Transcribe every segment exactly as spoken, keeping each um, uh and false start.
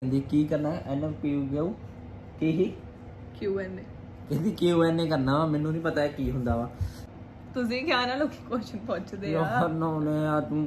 कहती की करना एन क्यू क्यू की ही क्यू एन ए कहती क्यू एन ए करना मैनू नहीं पता की हुंदा वा ਤੁਸੀਂ ਕਿਹਾ ਨਾ ਲੋਕੀ ਕੁਐਸਚਨ ਪੁੱਛਦੇ ਆ यार नो ने यार तू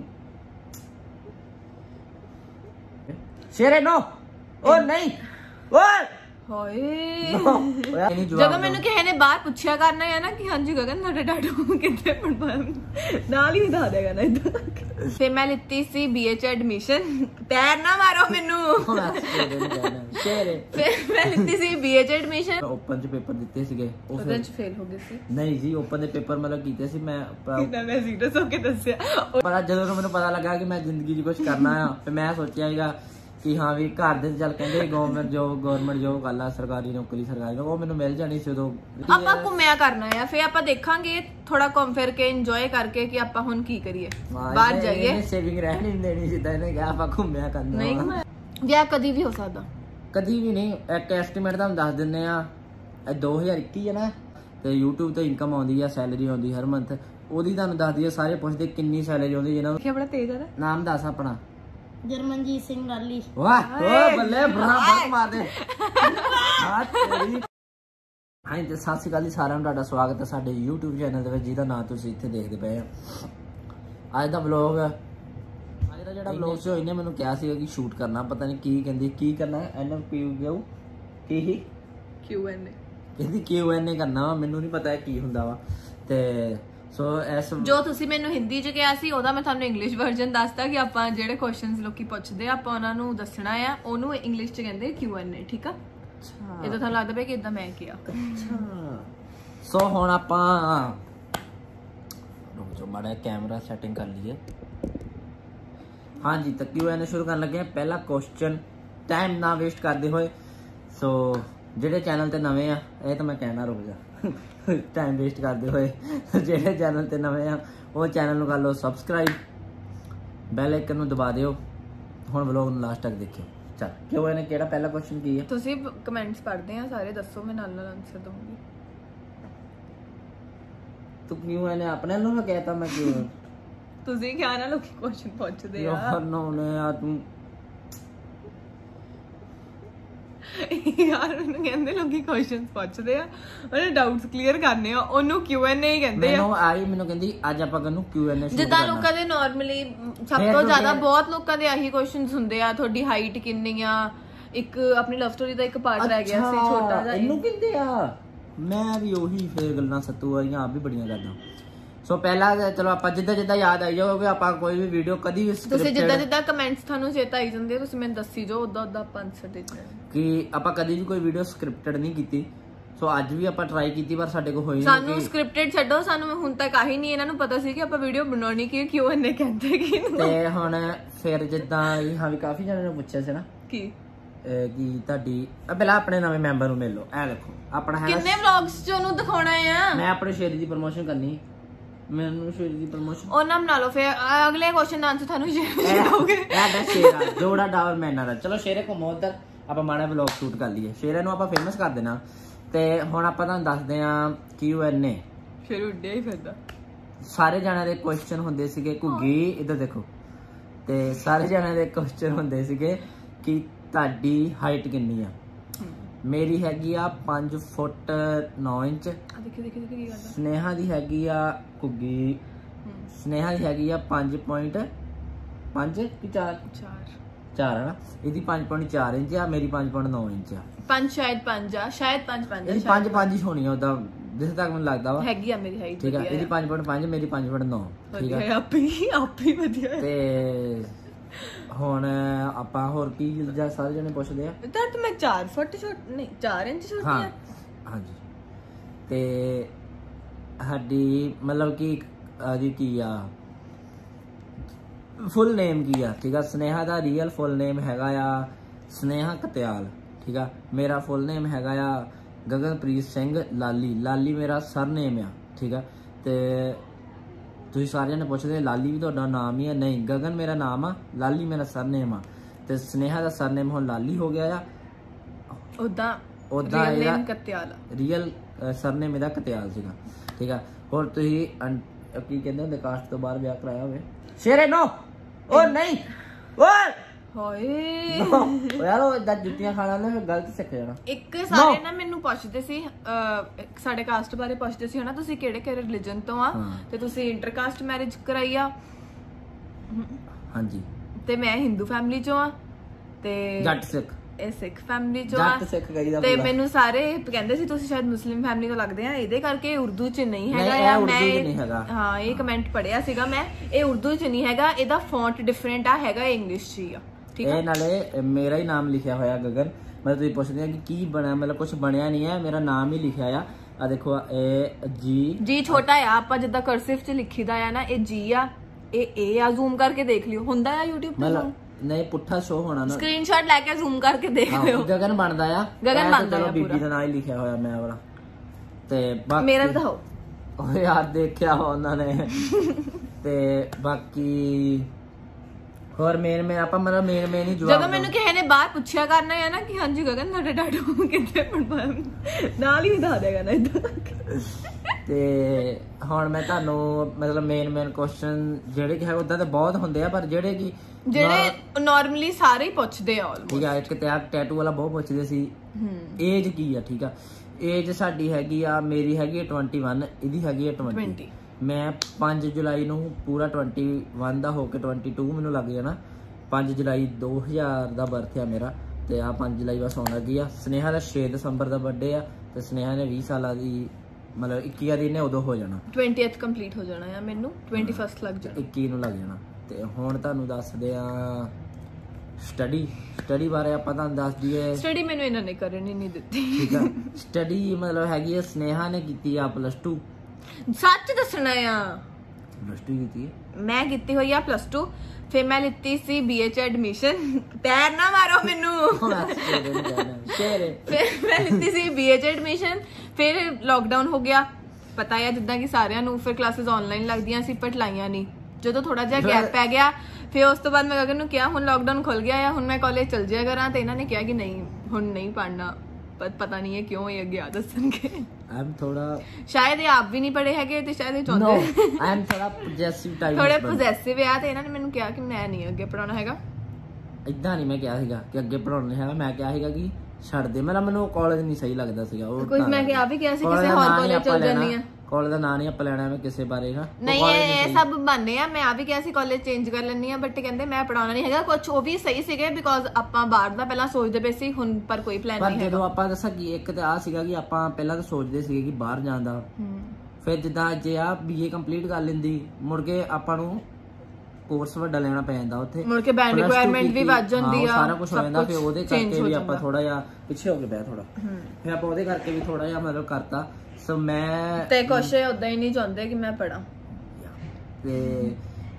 शेरे नो ओ नहीं ओए ਹਾਏ नहीं ਜਦੋਂ ਮੈਨੂੰ ਕਿਸੇ ਨੇ ਬਾਹਰ ਪੁੱਛਿਆ ਕਰਨਾ ਹੈ ਨਾ ਕਿ ਹਾਂਜੀ ਗਗਨ ਤੁਹਾਡਾ ਟੈਟੂ ਕਿੱਥੇ ਬਣਵਾ ਨਾਲ ਹੀ ਦੱਸ ਦੇਗਾ ਨਾ ਇਦਾਂ ਫਿਰ ਮੈਂ ਲਿੱਤੀ ਸੀ ਬੀਏ ਚ ਐਡਮਿਸ਼ਨ ਪੈਰ ਨਾ ਮਾਰੋ ਮੈਨੂੰ शेरे ਫਿਰ ਮੈਂ ਲਿੱਤੀ ਸੀ ਬੀਏ ਚ ਐਡਮਿਸ਼ਨ ओपन च पेपर दिते सीगे ਉਹਦੇ ਚ ਫੇਲ ਹੋ ਗਏ ਸੀ नहीं जी ओपन दे पेपर मतलब कीते सी मैं ਕਿੰਨਾ ਮੈਂ ਸੀਰੀਅਸ ਹੋ ਕੇ ਦੱਸਿਆ पर ਜਦੋਂ ਮੈਨੂੰ ਪਤਾ ਲੱਗਾ ਕਿ ਮੈਂ ਜ਼ਿੰਦਗੀ 'ਚ ਕੁਝ ਕਰਨਾ ਆ ਤੇ ਮੈਂ ਸੋਚਿਆ ਸੀਗਾ ਕਿ ਹਾਂ ਵੀ ਘਰ ਦੇ ਚੱਲ ਕਹਿੰਦੇ ਗਵਰਨਮੈਂਟ ਜੋਬ ਗਵਰਨਮੈਂਟ ਜੋਬ ਕਰ ਲਾ ਸਰਕਾਰੀ ਨੌਕਰੀ ਸਰਕਾਰੀ ਉਹ ਮੈਨੂੰ ਮਿਲ ਜਾਣੀ ਸੀ ਉਦੋਂ ਆਪਾਂ ਘੁੰਮਿਆ ਕਰਨਾ ਆ ਫਿਰ ਆਪਾਂ ਦੇਖਾਂਗੇ ਥੋੜਾ ਘੁੰਮ ਫਿਰ ਕੇ ਇੰਜੋਏ ਕਰਕੇ ਕਿ ਆਪਾਂ ਹੁਣ ਕੀ ਕਰੀਏ ਬਾਹਰ ਜਾਈਏ ਸੇਵਿੰਗ ਰਹਿ ਨਹੀਂ ਦੇਣੀ ਜਿੱਦਾਂ ਇਹਨੇ ਕਿਹਾ ਆਪਾਂ ਘੁੰਮਿਆ ਕਰਨਾ ਨਹੀਂ ਘੁੰਮਿਆ ਵਿਆਹ ਕਦੀ ਵੀ ਹੋ ਸਕਦਾ ਕਦੀ ਵੀ ਨਹੀਂ ਇੱਕ ਐਸਟੀਮੇਟ ਤੁਹਾਨੂੰ ਦੱਸ ਦਿੰਨੇ ਆ ਇਹ ਦੋ ਹਜ਼ਾਰ ਇੱਕੀ ਹੈ ਨਾ ਤੇ YouTube ਤੋਂ ਇਨਕਮ ਆਉਂਦੀ ਆ ਸੈਲਰੀ ਆਉਂਦੀ ਹਰ ਮੰਥ ਉਹਦੀ ਤੁਹਾਨੂੰ ਦੱਸ ਦਈਏ ਸਾਰੇ ਪੁੱਛਦੇ ਕਿੰਨੀ ਸੈਲਰੀ ਆਉਂਦੀ ਜਿਹਨਾਂ ਨੂੰ ਬੜਾ ਤੇਜ਼ ਆ ਨਾਮ ਦੱਸ ਆਪਣਾ ਜਰਮਨਜੀਤ ਸਿੰਘ ਰਾਲੀ ਵਾਹ ਓ ਬੱਲੇ ਬਰਾ ਬਕ ਮਾਰ ਦੇ ਹਾਂ ਤੇਰੀ ਹਾਂ ਤੇ ਸਤਿ ਸ਼੍ਰੀ ਅਕਾਲ ਜੀ ਸਾਰਿਆਂ ਨੂੰ ਤੁਹਾਡਾ ਸਵਾਗਤ ਹੈ ਸਾਡੇ YouTube ਚੈਨਲ ਦੇ ਵਿੱਚ ਜਿਹਦਾ ਨਾਮ ਤੁਸੀਂ ਇੱਥੇ ਦੇਖਦੇ ਪਏ ਆ ਅੱਜ ਦਾ ਵਲੌਗ ਅੱਜ ਦਾ ਜਿਹੜਾ ਵਲੌਗ ਸੀ ਇਹਨੇ ਮੈਨੂੰ ਕਿਹਾ ਸੀ ਕਿ ਸ਼ੂਟ ਕਰਨਾ ਪਤਾ ਨਹੀਂ ਕੀ ਕਹਿੰਦੀ ਕੀ ਕਰਨਾ ਐਨ ਕਿਊ ਕਿਊ ਕੀ ਹੀ ਕਿਊ ਐਨ ਏ ਕਹਿੰਦੀ ਕਿਊ ਐਨ ਏ ਕਰਨਾ ਮੈਨੂੰ ਨਹੀਂ ਪਤਾ ਕੀ ਹੁੰਦਾ ਵਾ ਤੇ ਸੋ ਐਸ ਜੋ ਤੁਸੀਂ ਮੈਨੂੰ ਹਿੰਦੀ ਚ ਕਿਹਾ ਸੀ ਉਹਦਾ ਮੈਂ ਤੁਹਾਨੂੰ ਇੰਗਲਿਸ਼ ਵਰਜ਼ਨ ਦੱਸਦਾ ਕਿ ਆਪਾਂ ਜਿਹੜੇ ਕੁਐਸਚਨਸ ਲੋਕੀ ਪੁੱਛਦੇ ਆ ਆਪਾਂ ਉਹਨਾਂ ਨੂੰ ਦੱਸਣਾ ਆ ਉਹਨੂੰ ਇੰਗਲਿਸ਼ ਚ ਕਹਿੰਦੇ ਕਿਊ ਐਨ ਏ ਠੀਕ ਆ ਅੱਛਾ ਇਹ ਤਾਂ ਤੁਹਾਨੂੰ ਲੱਗਦਾ ਪਿਆ ਕਿ ਇਦਾਂ ਮੈਂ ਕਿਹਾ ਅੱਛਾ ਸੋ ਹੁਣ ਆਪਾਂ ਰੁਕ ਜਾਓ ਮਾੜਾ ਕੈਮਰਾ ਸੈਟਿੰਗ ਕਰ ਲਈਏ ਹਾਂਜੀ ਤਾਂ ਕਿਊ ਐਨ ਏ ਸ਼ੁਰੂ ਕਰਨ ਲੱਗੇ ਆ ਪਹਿਲਾ ਕੁਐਸਚਨ ਟਾਈਮ ਨਾ ਵੇਸਟ ਕਰਦੇ ਹੋਏ ਸੋ ਜਿਹੜੇ ਚੈਨਲ ਤੇ ਨਵੇਂ ਆ ਇਹ ਤਾਂ ਮੈਂ ਕਹਿਣਾ ਰੁਕ ਜਾ टाइम वेस्ट करते हुए जेडे चैनल ते नवे आ वो चैनल कर लो सबसक्राइब बैल आइकन दबा दियो हुण व्लॉग नूं लास्ट तक देखियो चल क्यों इहने केड़ा पहला क्वेश्चन की है तुसी कमेंट्स पढ़दे आ सारे दसो मैं नाल नाल आंसर दूंगी तू क्यों इहने अपने नु कहता मैं क्यों तुसी क्या ना लोग क्वेश्चन पूछदे आ यार नो ने यार तू यार ਮੈਨੂੰ ਕਹਿੰਦੇ ਲੋਕੀ ਕੁਐਸਚਨਸ ਪੁੱਛਦੇ ਆ ਉਹਨੇ ਡਾਊਟਸ ਕਲੀਅਰ ਕਰਨੇ ਆ ਉਹਨੂੰ ਕਿਊ ਐਨ ਏ ਕਹਿੰਦੇ ਆ ਮੈਨੂੰ ਆਈ ਮੈਨੂੰ ਕਹਿੰਦੀ ਅੱਜ ਆਪਾਂ ਕਨੂੰ ਕਿਊ ਐਨ ਏ ਸ਼ੁਰੂ ਜਿੱਦਾਂ ਲੋਕਾਂ ਦੇ ਨਾਰਮਲੀ ਸਭ ਤੋਂ ਜ਼ਿਆਦਾ ਬਹੁਤ ਲੋਕਾਂ ਦੇ ਆਹੀ ਕੁਐਸਚਨਸ ਹੁੰਦੇ ਆ ਤੁਹਾਡੀ ਹਾਈਟ ਕਿੰਨੀ ਆ ਇੱਕ ਆਪਣੀ ਲਵ ਸਟੋਰੀ ਦਾ ਇੱਕ ਪਾਰਟ ਰਹਿ ਗਿਆ ਸੀ ਛੋਟਾ ਜਿਹਾ ਇਹਨੂੰ ਕਹਿੰਦੇ ਆ ਮੈਂ ਵੀ ਉਹੀ ਫੇਰ ਗੱਲਾਂ ਸੱਤੂ ਵਾਲੀਆਂ ਆਪ ਵੀ ਬੜੀਆਂ ਕਰਦਾ ਸੋ ਪਹਿਲਾਂ ਚਲੋ ਆਪਾਂ ਜਿੱਦਾਂ ਜਿੱਦਾਂ ਯਾਦ ਆਈ ਜਾਓਗੇ ਆਪਾਂ ਕੋਈ ਵੀ ਵੀਡੀਓ ਕਦੀ ਵੀ ਤੁਸੀਂ ਜਿੱਦਾਂ ਜਿੱਦਾਂ ਕਮੈਂਟਸ ਤੁਹਾਨੂੰ ਚੇਤਾ ਆਈ ਜਾਂਦੇ ਤੁਸੀਂ ਮੈਨੂੰ ਦੱਸੀ ਜਾਓ ਉਦਾਂ ਉਦਾਂ ਆਪਾਂ ਆਨਸਰ ਦੇ ਦਿੰਦੇ ਕਿ ਆਪਾਂ ਕਦੀ ਵੀ ਕੋਈ ਵੀਡੀਓ ਸਕ੍ਰਿਪਟਡ ਨਹੀਂ ਕੀਤੀ ਸੋ ਅੱਜ ਵੀ ਆਪਾਂ ਟਰਾਈ ਕੀਤੀ ਪਰ ਸਾਡੇ ਕੋਲ ਹੋਈ ਨਹੀਂ ਸਾਨੂੰ ਸਕ੍ਰਿਪਟਡ ਛੱਡੋ ਸਾਨੂੰ ਹੁਣ ਤੱਕ ਆਹੀ ਨਹੀਂ ਇਹਨਾਂ ਨੂੰ ਪਤਾ ਸੀ ਕਿ ਆਪਾਂ ਵੀਡੀਓ ਬਣਾਉਣੀ ਕਿ ਕਿਉਂ ਇਹਨੇ ਕਹਿੰਦੇ ਕਿ ਤੇ ਹੁਣ ਫਿਰ ਜਿੱਦਾਂ ਹਾਂ ਵੀ ਕਾਫੀ ਜਣਾਂ ਨੇ ਪੁੱਛਿਆ ਸੀ ਨਾ ਕੀ ਕਿ ਤੁਹਾਡੀ ਪਹਿਲਾਂ ਆਪਣੇ ਨਵੇਂ ਮੈਂਬਰ ਨੂੰ ਮਿਲ ਲਓ ਐ ਦੇਖੋ ਆਪਣਾ ਹੈ ਕਿੰਨੇ ਵਲੌਗਸ ਚ ਉਹਨੂੰ ਦਿਖਾਉਣਾ ਆ ਮੈਂ ਆਪਣੇ ਸ਼ੇਰੀ ਦੀ ਪ੍ਰਮੋਸ਼ਨ ਕਰਨੀ ਮੈਨੂੰ ਸ਼ੇਰੀ ਦੀ ਪ੍ਰਮੋਸ਼ਨ ਉਹ ਨਾਮ ਬਣਾ ਲਓ ਫਿਰ ਅਗਲੇ ਕੁਐਸਚਨ ਦਾ ਆਨਸਰ ਤੁਹਾਨੂੰ ਸ਼ੇਰ ਦੋਗੇ ਐਡਾ ਸ਼ੇਰਾ ਜੋੜਾ ਡਾਵਰ ਮੈਨਾਂ ਦਾ ਚਲੋ ਸ਼ੇਰੇ ਘੁੰਮੋ ਉਧਰ ਆਪਾਂ ਮਾੜਾ ਵਲੌਗ ਸ਼ੂਟ ਕਰ ਲਈਏ ਸ਼ੇਰੇ ਨੂੰ ਆਪਾਂ ਫੇਮਸ ਕਰ ਦੇਣਾ ਤੇ ਹੁਣ ਆਪਾਂ ਤੁਹਾਨੂੰ ਦੱਸਦੇ ਆ ਕਿਊ ਐਨ ਏ ਫਿਰ ਉੱਡਿਆ ਹੀ ਫਿਰਦਾ ਸਾਰੇ ਜਣਿਆਂ ਦੇ ਕੁਐਸਚਨ ਹੁੰਦੇ ਸੀਗੇ ਘੁੱਗੀ ਇੱਧਰ ਦੇਖੋ ਤੇ ਸਾਰੇ ਜਣਿਆਂ ਦੇ ਕੁਐਸਚਨ ਹੁੰਦੇ ਸੀਗੇ ਕਿ ਤੁਹਾਡੀ ਹਾਈਟ ਕਿੰਨੀ ਆ ਮੇਰੀ ਹੈਗੀ ਆ ਪੰਜ ਫੁੱਟ ਨੌ ਇੰਚ ਦੇਖੋ ਦੇਖੋ ਕੀ ਗੱਲ ਆ ਸਨੇਹਾ ਦੀ ਹੈਗੀ ਆ ਘੁੱਗੀ ਸਨੇਹਾ ਦੀ ਹੈਗੀ ਆ ਪੰਜ ਪੁਆਇੰਟ ਪੰਜ ਕਿ ਚਾਰ ਚਾਰ ਚਾਰ ਹੈ ਨਾ ਇਹਦੀ ਪੰਜ ਪੁਆਇੰਟ ਚਾਰ ਇੰਚ ਆ ਮੇਰੀ ਪੰਜ ਪੁਆਇੰਟ ਨੌ ਇੰਚ ਆ ਪੰਜ ਸ਼ਾਇਦ ਪੰਜ ਆ ਸ਼ਾਇਦ ਪੰਜ ਪੰਜ ਇਹਦੀ ਪੰਜ ਪੰਜ ਹੀ ਹੋਣੀ ਆ ਉਹਦਾ ਜਿਸ ਤੱਕ ਮੈਨੂੰ ਲੱਗਦਾ ਵਾ ਹੈਗੀ ਆ ਮੇਰੀ ਹਾਈਟ ਠੀਕ ਆ ਇਹਦੀ ਪੰਜ ਪੁਆਇੰਟ ਪੰਜ ਮੇਰੀ ਪੰਜ ਪੁਆਇੰਟ ਨੌ ਠੀਕ ਆ ਆਪੇ ਹੀ ਆਪੇ ਹੀ ਵਧੀਆ ਤੇ ਹੁਣ ਆਪਾਂ ਹੋਰ ਕੀ ਜਾਂ ਸਾਰੇ ਜਣੇ ਪੁੱਛਦੇ ਆ ਤਾਂ ਮੈਂ ਚਾਰ ਫੁੱਟ ਛੋਟ ਨਹੀਂ ਚਾਰ ਇੰਚ ਛੋਟੀ ਹਾਂ ਆ ਹਾਂਜੀ ਤੇ ਸਾਡੀ ਮਤਲਬ ਕਿ ਆਦੀ ਕੀ ਆ ਫੁੱਲ ਨੇਮ ਕੀ ਆ ਠੀਕ ਆ ਸਨੇਹਾ ਦਾ ਰੀਅਲ ਫੁੱਲ ਨੇਮ ਹੈਗਾ ਆ ਸਨੇਹਾ ਕਤਿਆਲ ਠੀਕ ਆ ਮੇਰਾ ਫੁੱਲ ਨੇਮ ਹੈਗਾ ਆ ਗਗਨਪ੍ਰੀਤ ਸਿੰਘ ਲਾਲੀ ਲਾਲੀ ਮੇਰਾ ਸਰਨੇਮ ਆ ਠੀਕ ਆ ਤੇ ਤੁਸੀਂ ਸਾਰਿਆਂ ਨੇ ਪੁੱਛਦੇ ਲਾਲੀ ਵੀ ਤੁਹਾਡਾ ਨਾਮ ਹੀ ਆ ਨਹੀਂ ਗਗਨ ਮੇਰਾ ਨਾਮ ਆ ਲਾਲੀ ਮੇਰਾ ਸਰਨੇਮ ਆ ਤੇ ਸਨੇਹਾ ਦਾ ਸਰਨੇਮ ਹੁਣ ਲਾਲੀ ਹੋ ਗਿਆ ਆ ਉਦਾਂ ਉਦਾਂ ਇਹਦਾ ਕਤਿਆਲ ਰੀਅਲ ਸਰਨੇਮ ਇਹਦਾ ਕਤਿਆਲ ਸੀਗਾ ਠੀਕ ਆ ਹੋਰ ਤੁਸੀਂ ਕੀ ਕਹਿੰਦੇ ਹੁੰਦੇ ਕਾਸਟ ਤੋਂ ਬਾਹਰ ਵਿਆਹ ਕਰਾਇਆ ਹੋਵੇ ਸ਼ੇਰੇ ਨੋ ਓ ਨਹੀਂ ਓਏ ਹਾਏ ਯਾਰ ਉਹ ਇਦਾਂ ਜੁੱਤੀਆਂ ਖਾਣਾ ਨਾ ਫਿਰ ਗਲਤ ਸਿੱਖ ਜਾਣਾ। ਇੱਕ ਸਾਰੇ ਨਾ ਮੈਨੂੰ ਪੁੱਛਦੇ ਸੀ ਸਾਡੇ ਕਾਸਟ ਬਾਰੇ ਪੁੱਛਦੇ ਸੀ ਹਨਾ ਤੁਸੀਂ ਕਿਹੜੇ ਕਿਹੜੇ ਰਿਲੀਜਨ ਤੋਂ ਆ ਤੇ ਤੁਸੀਂ ਇੰਟਰਕਾਸਟ ਮੈਰਿਜ ਕਰਾਈ ਆ। ਹਾਂਜੀ ਤੇ ਮੈਂ ਹਿੰਦੂ ਫੈਮਿਲੀ ਚੋਂ ਆ ਤੇ ਜੱਟ ਸਿੱਖ ਇਹ ਸਿੱਖ ਫੈਮਿਲੀ ਚੋਂ ਆ ਜੱਟ ਸਿੱਖ ਕਹੀਦਾ। ਤੇ ਮੈਨੂੰ ਸਾਰੇ ਕਹਿੰਦੇ ਸੀ ਤੁਸੀਂ ਸ਼ਾਇਦ ਮੁਸਲਿਮ ਫੈਮਿਲੀ ਤੋਂ ਲੱਗਦੇ ਆ ਇਹਦੇ ਕਰਕੇ ਉਰਦੂ ਚ ਨਹੀਂ ਹੈਗਾ ਆ। ਮੈਂ ਹਾਂ ਇਹ ਕਮੈਂਟ ਪੜਿਆ ਸੀਗਾ ਮੈਂ, ਇਹ ਉਰਦੂ ਚ ਨਹੀਂ ਹੈਗਾ, ਇਹਦਾ ਫੌਂਟ ਡਿਫਰੈਂਟ ਆ ਹੈਗਾ ਇੰਗਲਿਸ਼ ਚ ਹੀ ਆ। ਠੀਕ ਹੈ, ਇਹ ਨਾਲੇ ਮੇਰਾ ਹੀ ਨਾਮ ਲਿਖਿਆ ਹੋਇਆ ਗਗਨ। ਮਤਲਬ ਤੁਸੀਂ ਪੁੱਛਦੇ ਆ ਕਿ ਕੀ ਬਣਿਆ, ਮਤਲਬ ਕੁਝ ਬਣਿਆ ਨਹੀਂ ਹੈ, ਮੇਰਾ ਨਾਮ ਹੀ ਲਿਖਿਆ ਆ। ਆ ਦੇਖੋ ਇਹ ਜੀ ਜੀ ਛੋਟਾ ਆ, ਆਪਾਂ ਜਿੱਦਾਂ ਕਰਸਿਵ ਚ ਲਿਖੀਦਾ ਆ ਨਾ, ਇਹ ਜੀ ਆ, ਇਹ ਏ ਆ। ਜ਼ੂਮ ਕਰਕੇ ਦੇਖ ਲਿਓ, ਹੁੰਦਾ ਆ YouTube ਤੇ ਜ਼ੂਮ ਨਹੀਂ ਪੁੱਠਾ ਸ਼ੋ ਹੋਣਾ ਨਾ, ਸਕਰੀਨਸ਼ਾਟ ਲੈ ਕੇ ਜ਼ੂਮ ਕਰਕੇ ਦੇਖ ਲਿਓ। ਗਗਨ ਬਣਦਾ ਆ, ਗਗਨ ਬਣਦਾ ਆ, ਬੀਬੀ ਦਾ ਨਾਮ ਹੀ ਲਿਖਿਆ ਹੋਇਆ ਮੈਂ ਵਾਲਾ। ਤੇ ਬਾਕੀ ਮੇਰਾ ਦਿਖਾਓ। ਉਹ ਯਾਰ ਦੇਖਿਆ ਉਹਨਾਂ ਨੇ। ਤੇ ਬਾਕੀ ਹੋਰ ਮੇਨ ਮੇਨ ਆਪਾਂ ਮਤਲਬ ਮੇਨ ਮੇਨ ਹੀ ਜਵਾਬ ਜਦੋਂ ਮੈਨੂੰ ਕਿਸੇ ਨੇ ਬਾਹਰ ਪੁੱਛਿਆ ਕਰਨਾ ਹੈ ਨਾ ਕਿ ਹਾਂਜੀ ਗਗਨ ਤੁਹਾਡਾ ਟੈਟੂ ਕਿੱਥੇ ਬਣਵਾਇਆ, ਨਾਲ ਹੀ ਦੱਸ ਦੇਗਾ ਨਾ ਇਦਾਂ। ਤੇ ਹੁਣ ਮੈਂ ਤੁਹਾਨੂੰ ਮਤਲਬ ਮੇਨ ਮੇਨ ਕੁਐਸਚਨ ਜਿਹੜੇ ਕਿ ਹੈ ਉਦਾਂ ਤਾਂ ਬਹੁਤ ਹੁੰਦੇ ਆ, ਪਰ ਜਿਹੜੇ ਕਿ ਜਿਹੜੇ ਨਾਰਮਲੀ ਸਾਰੇ ਹੀ ਪੁੱਛਦੇ ਆ ਆਲਮੋਸਟ। ਠੀਕ ਆ, ਇੱਕ ਤੇ ਆ ਟੈਟੂ ਵਾਲਾ ਬਹੁਤ ਪੁੱਛਦੇ ਸੀ ਏਜ ਕੀ ਆ। ਠੀਕ ਆ, ਏਜ ਸਾਡੀ ਹੈਗੀ ਆ, ਮੇਰੀ ਹੈਗੀ ਆ ਇਕੱਤੀ, ਇਹਦੀ ਹੈਗੀ ਆ ਵੀਹ। ਮੈਂ ਪੰਜ ਜੁਲਾਈ ਨੂੰ ਪੂਰਾ ਇਕੱਤੀ ਦਾ ਹੋ ਕੇ ਬਾਈ ਮੈਨੂੰ ਲੱਗ ਜਾਣਾ। ਪੰਜ ਜੁਲਾਈ ਦੋ ਹਜ਼ਾਰ ਦਾ ਬਰਥ ਆ ਮੇਰਾ, ਤੇ ਆ ਪੰਜ ਜੁਲਾਈ ਬਸ ਆਉਣ ਲੱਗੀ ਆ। ਸਨੇਹਾ ਦਾ ਛੇ ਦਸੰਬਰ ਦਾ ਬਰਥਡੇ ਆ, ਤੇ ਸਨੇਹਾ ਨੇ ਵੀਹ ਸਾਲਾਂ ਦੀ ਮਤਲਬ ਇੱਕੀ ਦੀ ਨੇ ਉਦੋਂ ਹੋ ਜਾਣਾ, ਵੀਹਵਾਂ ਕੰਪਲੀਟ ਹੋ ਜਾਣਾ ਆ ਮੈਨੂੰ, ਇਕੱਤੀ ਲੱਗ ਜਾਣਾ, ਇੱਕੀ ਨੂੰ ਲੱਗ ਜਾਣਾ। ਤੇ ਹੁਣ ਤੁਹਾਨੂੰ ਦੱਸਦੇ ਆ ਸਟੱਡੀ ਸਟੱਡੀ ਬਾਰੇ ਆਪਾਂ ਤੁਹਾਨੂੰ ਦੱਸ ਦਈਏ। ਸਟੱਡੀ ਮੈਨੂੰ ਇਹਨਾਂ ਨੇ ਕਰਨ ਹੀ ਨਹੀਂ ਦਿੱਤੀ। ਠੀਕ ਆ, ਸਟੱਡੀ ਮਤਲਬ ਹੈਗੀ ਆ, ਸਨੇਹਾ ਨੇ ਕੀਤੀ ਆ ਪਲੱਸ ਟੂ। ਸੱਚ ਦੱਸਣਾ ਆ, ਪਲੱਸ ਟੂ ਕੀਤੀ ਹੈ ਮੈਂ ਕੀਤੀ ਹੋਈ ਆ ਪਲੱਸ ਟੂ, ਫਿਰ ਮੈਂ ਲਿੱਤੀ ਸੀ ਬੀਏ ਚ ਐਡਮਿਸ਼ਨ। ਪੈਰ ਨਾ ਮਾਰੋ ਮੈਨੂੰ। ਫਿਰ ਮੈਂ ਲਿੱਤੀ ਸੀ ਬੀਏ ਚ ਐਡਮਿਸ਼ਨ, ਫਿਰ ਲੋਕਡਾਊਨ ਹੋ ਗਿਆ, ਪਤਾ ਹੈ ਜਿੱਦਾਂ ਕਿ ਸਾਰਿਆਂ ਨੂੰ। ਫਿਰ ਕਲਾਸਿਸ ਆਨਲਾਈਨ ਲੱਗਦੀਆਂ ਸੀ, ਪਰ ਲਾਈਆਂ ਨਹੀਂ। ਜਦੋਂ ਥੋੜਾ ਜਿਹਾ ਗੈਪ ਪੈ ਗਿਆ, ਫਿਰ ਉਸ ਤੋਂ ਬਾਅਦ ਮੈਂ ਗਗਨ ਨੂੰ ਕਿਹਾ ਹੁਣ ਲੋਕਡਾਊਨ ਖੁੱਲ ਗਿਆ ਆ, ਹੁਣ ਮੈਂ ਕਾਲਜ ਚਲ ਜਾਇਆ ਕਰਾਂ। ਤੇ ਇਹਨਾਂ ਨੇ ਕਿਹਾ ਕਿ ਨਹੀਂ ਹੁਣ ਨਹੀਂ ਪੜ੍ਹਨਾ, ਪਰ ਪਤਾ ਨਹੀਂ ਹੈ ਕਿਉਂ, ਇਹ ਅੱਗੇ ਆ ਦੱਸਣਗੇ। ਆਮ ਥੋੜਾ ਸ਼ਾਇਦ ਇਹ ਆਪ ਵੀ ਨਹੀਂ ਪੜ੍ਹੇ ਹੈਗੇ, ਤੇ ਸ਼ਾਇਦ ਇਹ ਚਾਹੁੰਦੇ ਆਮ ਥੋੜਾ ਪੋਜੈਸਿਵ ਟਾਈਪ, ਥੋੜੇ ਪੋਜੈਸਿਵ ਆ। ਤੇ ਇਹਨਾਂ ਨੇ ਮੈਨੂੰ ਕਿਹਾ ਕਿ ਮੈਂ ਨਹੀਂ ਅੱਗੇ ਪੜਾਉਣਾ ਹੈਗਾ। ਇਦਾਂ ਨਹੀਂ ਮੈਂ ਕਿਹਾ ਸੀਗਾ ਕਿ ਅੱਗੇ ਪੜਾਉਣਾ ਹੈਗਾ, ਮੈਂ ਕਿਹਾ ਸੀਗਾ ਕਿ ਛੱਡ ਦੇ। ਮੇਰਾ ਮੈਨੂੰ ਕਾਲਜ ਨਹੀਂ ਸਹੀ ਲੱਗਦਾ ਸੀਗਾ ਉਹ। ਕੁਝ ਮੈਂ ਕਿਹਾ ਵੀ ਕਿਹਾ ਸੀ ਕਿਸੇ ਹੋਰ ਕਾਲਜ ਚਲ ਜਾਨੀ ਆ। ਕਾਲਜ ਦਾ ਨਾਂ ਨਹੀਂ ਆਪਾਂ ਲੈਣਾ, ਮੈਂ ਕਿਸੇ ਬਾਰੇ ਨਾ ਨਹੀਂ, ਇਹ ਸਭ ਬਹਾਨੇ ਆ। ਮੈਂ ਆ ਵੀ ਕਿਹਾ ਸੀ ਕਾਲਜ ਚੇਂਜ ਕਰ ਲੈਣੀ ਆ, ਬਟ ਕਹਿੰਦੇ ਮੈਂ ਪੜਾਉਣਾ ਨਹੀਂ ਹੈਗਾ। ਕੁਝ ਉਹ ਵੀ ਸਹੀ ਸੀਗੇ, ਬਿਕੋਜ਼ ਆਪਾਂ ਬਾਹਰ ਦਾ ਪਹਿਲਾਂ ਸੋਚਦੇ ਪਏ ਸੀ, ਹੁਣ ਪਰ ਕੋਈ ਪਲਾਨ ਨਹੀਂ ਹੈ। ਪਰ ਜਦੋਂ ਆਪਾਂ ਦੱਸਾਂ ਕਿ ਇੱਕ ਤੇ ਆ ਸੀਗਾ ਕਿ ਆਪਾਂ ਪਹਿਲਾਂ ਤਾਂ ਸੋਚਦੇ ਸੀਗੇ ਕਿ ਬਾਹਰ ਜਾਣ ਦਾ, ਫਿਰ ਜਿੱਦਾਂ ਜੇ ਆ ਬੀਏ ਕੰਪਲੀਟ ਕਰ ਲੈਂਦੀ, ਮੁੜ ਕੇ ਆਪਾਂ ਨੂੰ ਕੋਰਸ ਵੱਡਾ ਲੈਣਾ ਪੈ ਜਾਂਦਾ ਉੱਥੇ, ਮੁੜ ਕੇ ਬੈਂਡ ਰਿਕੁਆਇਰਮੈਂਟ ਵੀ ਵੱਧ ਜਾਂਦੀ ਆ, ਸਾਰਾ ਕੁਝ ਹੋ ਜਾਂਦਾ। ਫਿਰ ਉਹਦੇ ਕਰਕੇ ਵੀ ਆਪਾਂ ਥੋੜਾ ਜਿਹਾ ਪਿੱਛੇ ਹੋ ਕੇ ਪਿਆ ਥੋੜਾ, ਫਿਰ ਆਪਾਂ ਉਹਦੇ ਕਰਕੇ ਵੀ ਥੋੜਾ ਜਿਹਾ ਮਤਲਬ ਕਰਤਾ। ਸੋ ਮੈਂ ਤੇ ਕੁਛ ਉਦਾਂ ਹੀ ਨਹੀਂ ਚਾਹੁੰਦੇ ਕਿ ਮੈਂ ਪੜਾਂ। ਤੇ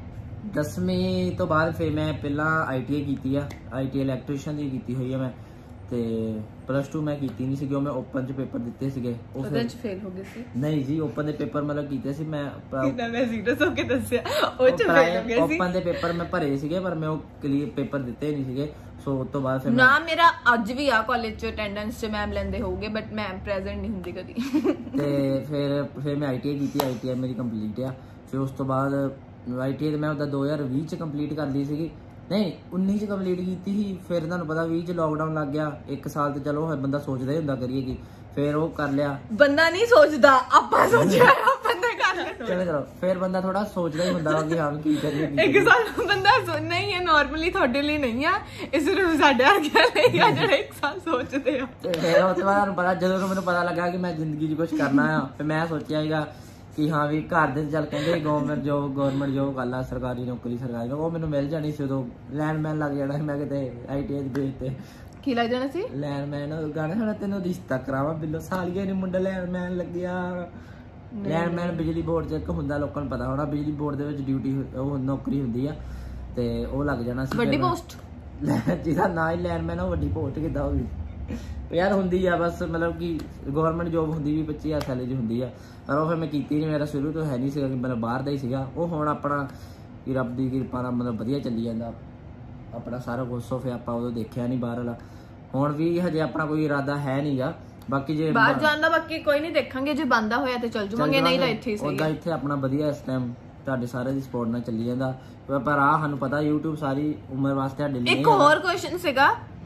ਦਸਵੀਂ ਤੋਂ ਬਾਅਦ ਫਿਰ ਮੈਂ ਪਹਿਲਾਂ ਆਈ ਟੀ ਆਈ ਕੀਤੀ ਆ, ਆਈ ਟੀ ਆਈ ਇਲੈਕਟ੍ਰੀਸ਼ੀਅਨ ਦੀ ਕੀਤੀ ਹੋਈ ਆ ਮੈਂ। ਤੇ ਪਲੱਸ ਟੂ ਮੈਂ ਕੀਤੀ ਨਹੀਂ ਸੀਗੀ, ਉਹ ਮੈਂ ਓਪਨ ਚ ਪੇਪਰ ਦਿੱਤੇ ਸੀਗੇ, ਉਹਦੇ ਚ ਫੇਲ ਹੋ ਗਏ ਸੀ। ਨਹੀਂ ਜੀ, ਓਪਨ ਦੇ ਪੇਪਰ ਮਤਲਬ ਕੀਤੇ ਸੀ ਮੈਂ, ਮੈਂ ਸੀਰੀਅਸ ਹੋ ਕੇ ਦੱਸਿਆ ਉਹ ਚ ਫੇਲ ਹੋ ਗਏ ਸੀ। ਓਪਨ ਦੇ ਪੇਪਰ ਮੈਂ ਭਰੇ ਸੀਗੇ, ਪਰ ਮੈਂ ਉਹ ਕਲੀਅਰ ਪੇਪਰ ਦਿੱਤੇ ਨਹੀਂ ਸੀਗੇ। ਸੋ ਉਸ ਤੋਂ ਬਾਅਦ ਫਿਰ ਨਾ ਮੇਰਾ ਅੱਜ ਵੀ ਆ ਕਾਲਜ ਚ ਅਟੈਂਡੈਂਸ ਚ ਮੈਮ ਲੈਂਦੇ ਹੋਊਗੇ, ਬਟ ਮੈਮ ਪ੍ਰੈਜ਼ੈਂਟ ਨਹੀਂ ਹੁੰਦੀ ਕਦੀ। ਤੇ ਫਿਰ ਫਿਰ ਮੈਂ ਆਈ ਟੀ ਆਈ ਕੀਤੀ, ਆਈ ਟੀ ਆਈ ਮੇਰੀ ਕੰਪਲੀਟ ਆ। ਫਿਰ ਉਸ ਤੋਂ ਬਾਅਦ ਆਈ ਟੀ ਆਈ ਮੈਂ ਉਹਦਾ ਦੋ ਹਜ਼ਾਰ ਵੀਹ ਚ ਕੰਪਲੀਟ ਕਰ ਲਈ ਸੀਗੀ, ਨਹੀਂ ਉੱਨੀ ਚ ਕੰਪਲੀਟ ਕੀਤੀ ਸੀ। ਫਿਰ ਤੁਹਾਨੂੰ ਪਤਾ ਵੀਹ ਚ ਲੋਕਡਾਊਨ ਲੱਗ ਗਿਆ, ਇੱਕ ਸਾਲ ਤੇ ਚਲੋ ਬੰਦਾ ਸੋਚਦਾ ਹੀ ਹੁੰਦਾ ਕਰੀਏ ਕੀ, ਫਿਰ ਉਹ ਕਰ ਲਿਆ। ਬੰਦਾ ਨਹੀਂ ਸੋਚਦਾ, ਆਪਾਂ ਸੋਚਿਆ ਬੰਦੇ ਕਰ ਲੈ। ਚਲੋ ਚਲੋ ਫਿਰ ਬੰਦਾ ਥੋੜਾ ਸੋਚਦਾ ਹੀ ਹੁੰਦਾ ਕਿ ਹਾਂ ਕੀ ਕਰੀਏ। ਇੱਕ ਸਾਲ ਬੰਦਾ ਸੁਣਨਾ ਹੀ ਹੈ, ਨਾਰਮਲੀ ਤੁਹਾਡੇ ਲਈ ਨਹੀਂ ਆ, ਇਸ ਨੂੰ ਸਾਡੇ ਵਰਗਿਆਂ ਲਈ ਆ ਜਿਹੜੇ ਇੱਕ ਸਾਲ ਸੋਚਦੇ ਆ। ਤੇ ਫਿਰ ਉਸ ਤੋਂ ਬਾਅਦ ਤੁਹਾਨੂੰ ਪਤਾ, ਜਦੋਂ ਮੈਨੂੰ ਪਤਾ ਲੱਗਾ ਕਿ ਮੈਂ ਜ਼ਿੰਦਗੀ 'ਚ ਕੁਝ ਕਰਨਾ ਆ, ਫਿਰ ਮੈਂ ਸੋਚਿਆ ਸੀਗਾ ਕਿ ਹਾਂ ਵੀ ਘਰ ਦੇ ਚੱਲ ਕਹਿੰਦੇ ਗਵਰਨਮੈਂਟ ਜੋਬ ਗਵਰਨਮੈਂਟ ਜੋਬ ਕਰ ਲਾ, ਸਰਕਾਰੀ ਨੌਕਰੀ ਸਰਕਾਰੀ, ਉਹ ਮੈਨੂੰ ਮਿਲ ਜਾਣੀ ਸੀ। ਉਦੋਂ ਲੈਂਡਮੈਨ ਲੱਗ ਜਾਣਾ ਸੀ ਮੈਂ ਕਿਤੇ ਆਈ ਟੀ ਆਈ ਦੇ ਤੇ। ਕੀ ਲੱਗ ਜਾਣਾ ਸੀ? ਲੈਂਡਮੈਨ ਗਾਣਾ ਸਾਡਾ ਤੈਨੂੰ ਰਿਸ਼ਤਾ ਕਰਾਵਾਂ ਬਿੱਲੋ ਸਾਲੀਏ ਨੀ ਮੁੰਡਾ ਲੈਂਡਮੈਨ ਲੱਗਿਆ। ਲੈਂਡਮੈਨ ਬਿਜਲੀ ਬੋਰਡ 'ਚ ਇੱਕ ਹੁੰਦਾ, ਲੋਕਾਂ ਨੂੰ ਪਤਾ ਹੋਣਾ, ਬਿਜਲੀ ਬੋਰਡ ਦੇ ਵਿੱਚ ਡਿਊਟੀ ਉਹ ਨੌਕਰੀ ਹੁੰਦੀ ਆ, ਤੇ ਉਹ ਲੱਗ ਜਾਣਾ ਸੀ। ਵੱਡੀ ਪੋਸਟ ਜਿਹਦਾ ਨਾਂ ਹੀ ਲੈਂਡਮੈਨ, ਉਹ ਵੱਡੀ ਪੋਸਟ ਕਿੱਦਾਂ ਹੋ ਗਈ ਯਾਰ? ਹੁੰਦੀ ਆ ਬਸ, ਮਤਲਬ ਕਿ ਗਵਰਨਮੈਂਟ ਜੋਬ ਹੁੰਦੀ ਵੀ ਪੱਚੀ ਹਜ਼ਾਰ ਸੈਲਰੀ ਹੁੰਦੀ ਆ, ਪਰ ਉਹ ਫਿਰ ਮੈਂ ਕੀਤੀ ਨਹੀਂ। ਮੇਰਾ ਸ਼ੁਰੂ ਤੋਂ ਹੈ ਨਹੀਂ ਸੀਗਾ ਕਿ ਮਤਲਬ ਬਾਹਰ ਦਾ ਹੀ ਸੀਗਾ। ਉਹ ਹੁਣ ਆਪਣਾ ਕਿ ਰੱਬ ਦੀ ਕਿਰਪਾ ਨਾਲ ਮਤਲਬ ਵਧੀਆ ਚੱਲੀ ਜਾਂਦਾ ਆਪਣਾ ਸਾਰਾ ਕੁਛ। ਸੋ ਫਿਰ ਆਪਾਂ ਉਦੋਂ ਦੇਖਿਆ ਨਹੀਂ ਬਾਹਰ ਵਾਲਾ, ਹੁਣ ਵੀ ਹਜੇ ਆਪਣਾ ਕੋਈ ਇਰਾਦਾ ਹੈ ਨਹੀਂਗਾ। ਬਾਕੀ ਜੇ ਬਾਹਰ ਜਾਣ ਦਾ ਬਾਕੀ ਕੋਈ ਨਹੀਂ, ਦੇਖਾਂਗੇ ਜੇ ਬੰਦਾ ਹੋਇਆ ਤੇ ਚੱਲ ਜੂਵਾਂਗੇ, ਨਹੀਂ ਤਾਂ ਇੱਥੇ ਹੀ ਸਹੀ ਹੈ। ਇੱਥੇ ਆਪਣਾ ਵਧੀਆ ਇਸ ਟਾਈਮ ਤੁਹਾਡੇ ਸਾਰਿਆਂ ਦੀ ਸਪੋਰਟ ਨਾਲ ਚੱਲੀ ਜਾਂਦਾ। ਪਰ ਆ ਸਾਨੂੰ ਪਤਾ YouTube ਸਾਰੀ ਉਮਰ ਵਾਸਤੇ ਸਾਡੇ ਲਈ। ਇੱਕ ਹੋਰ ਕੁਐਸਚਨ ਸੀਗਾ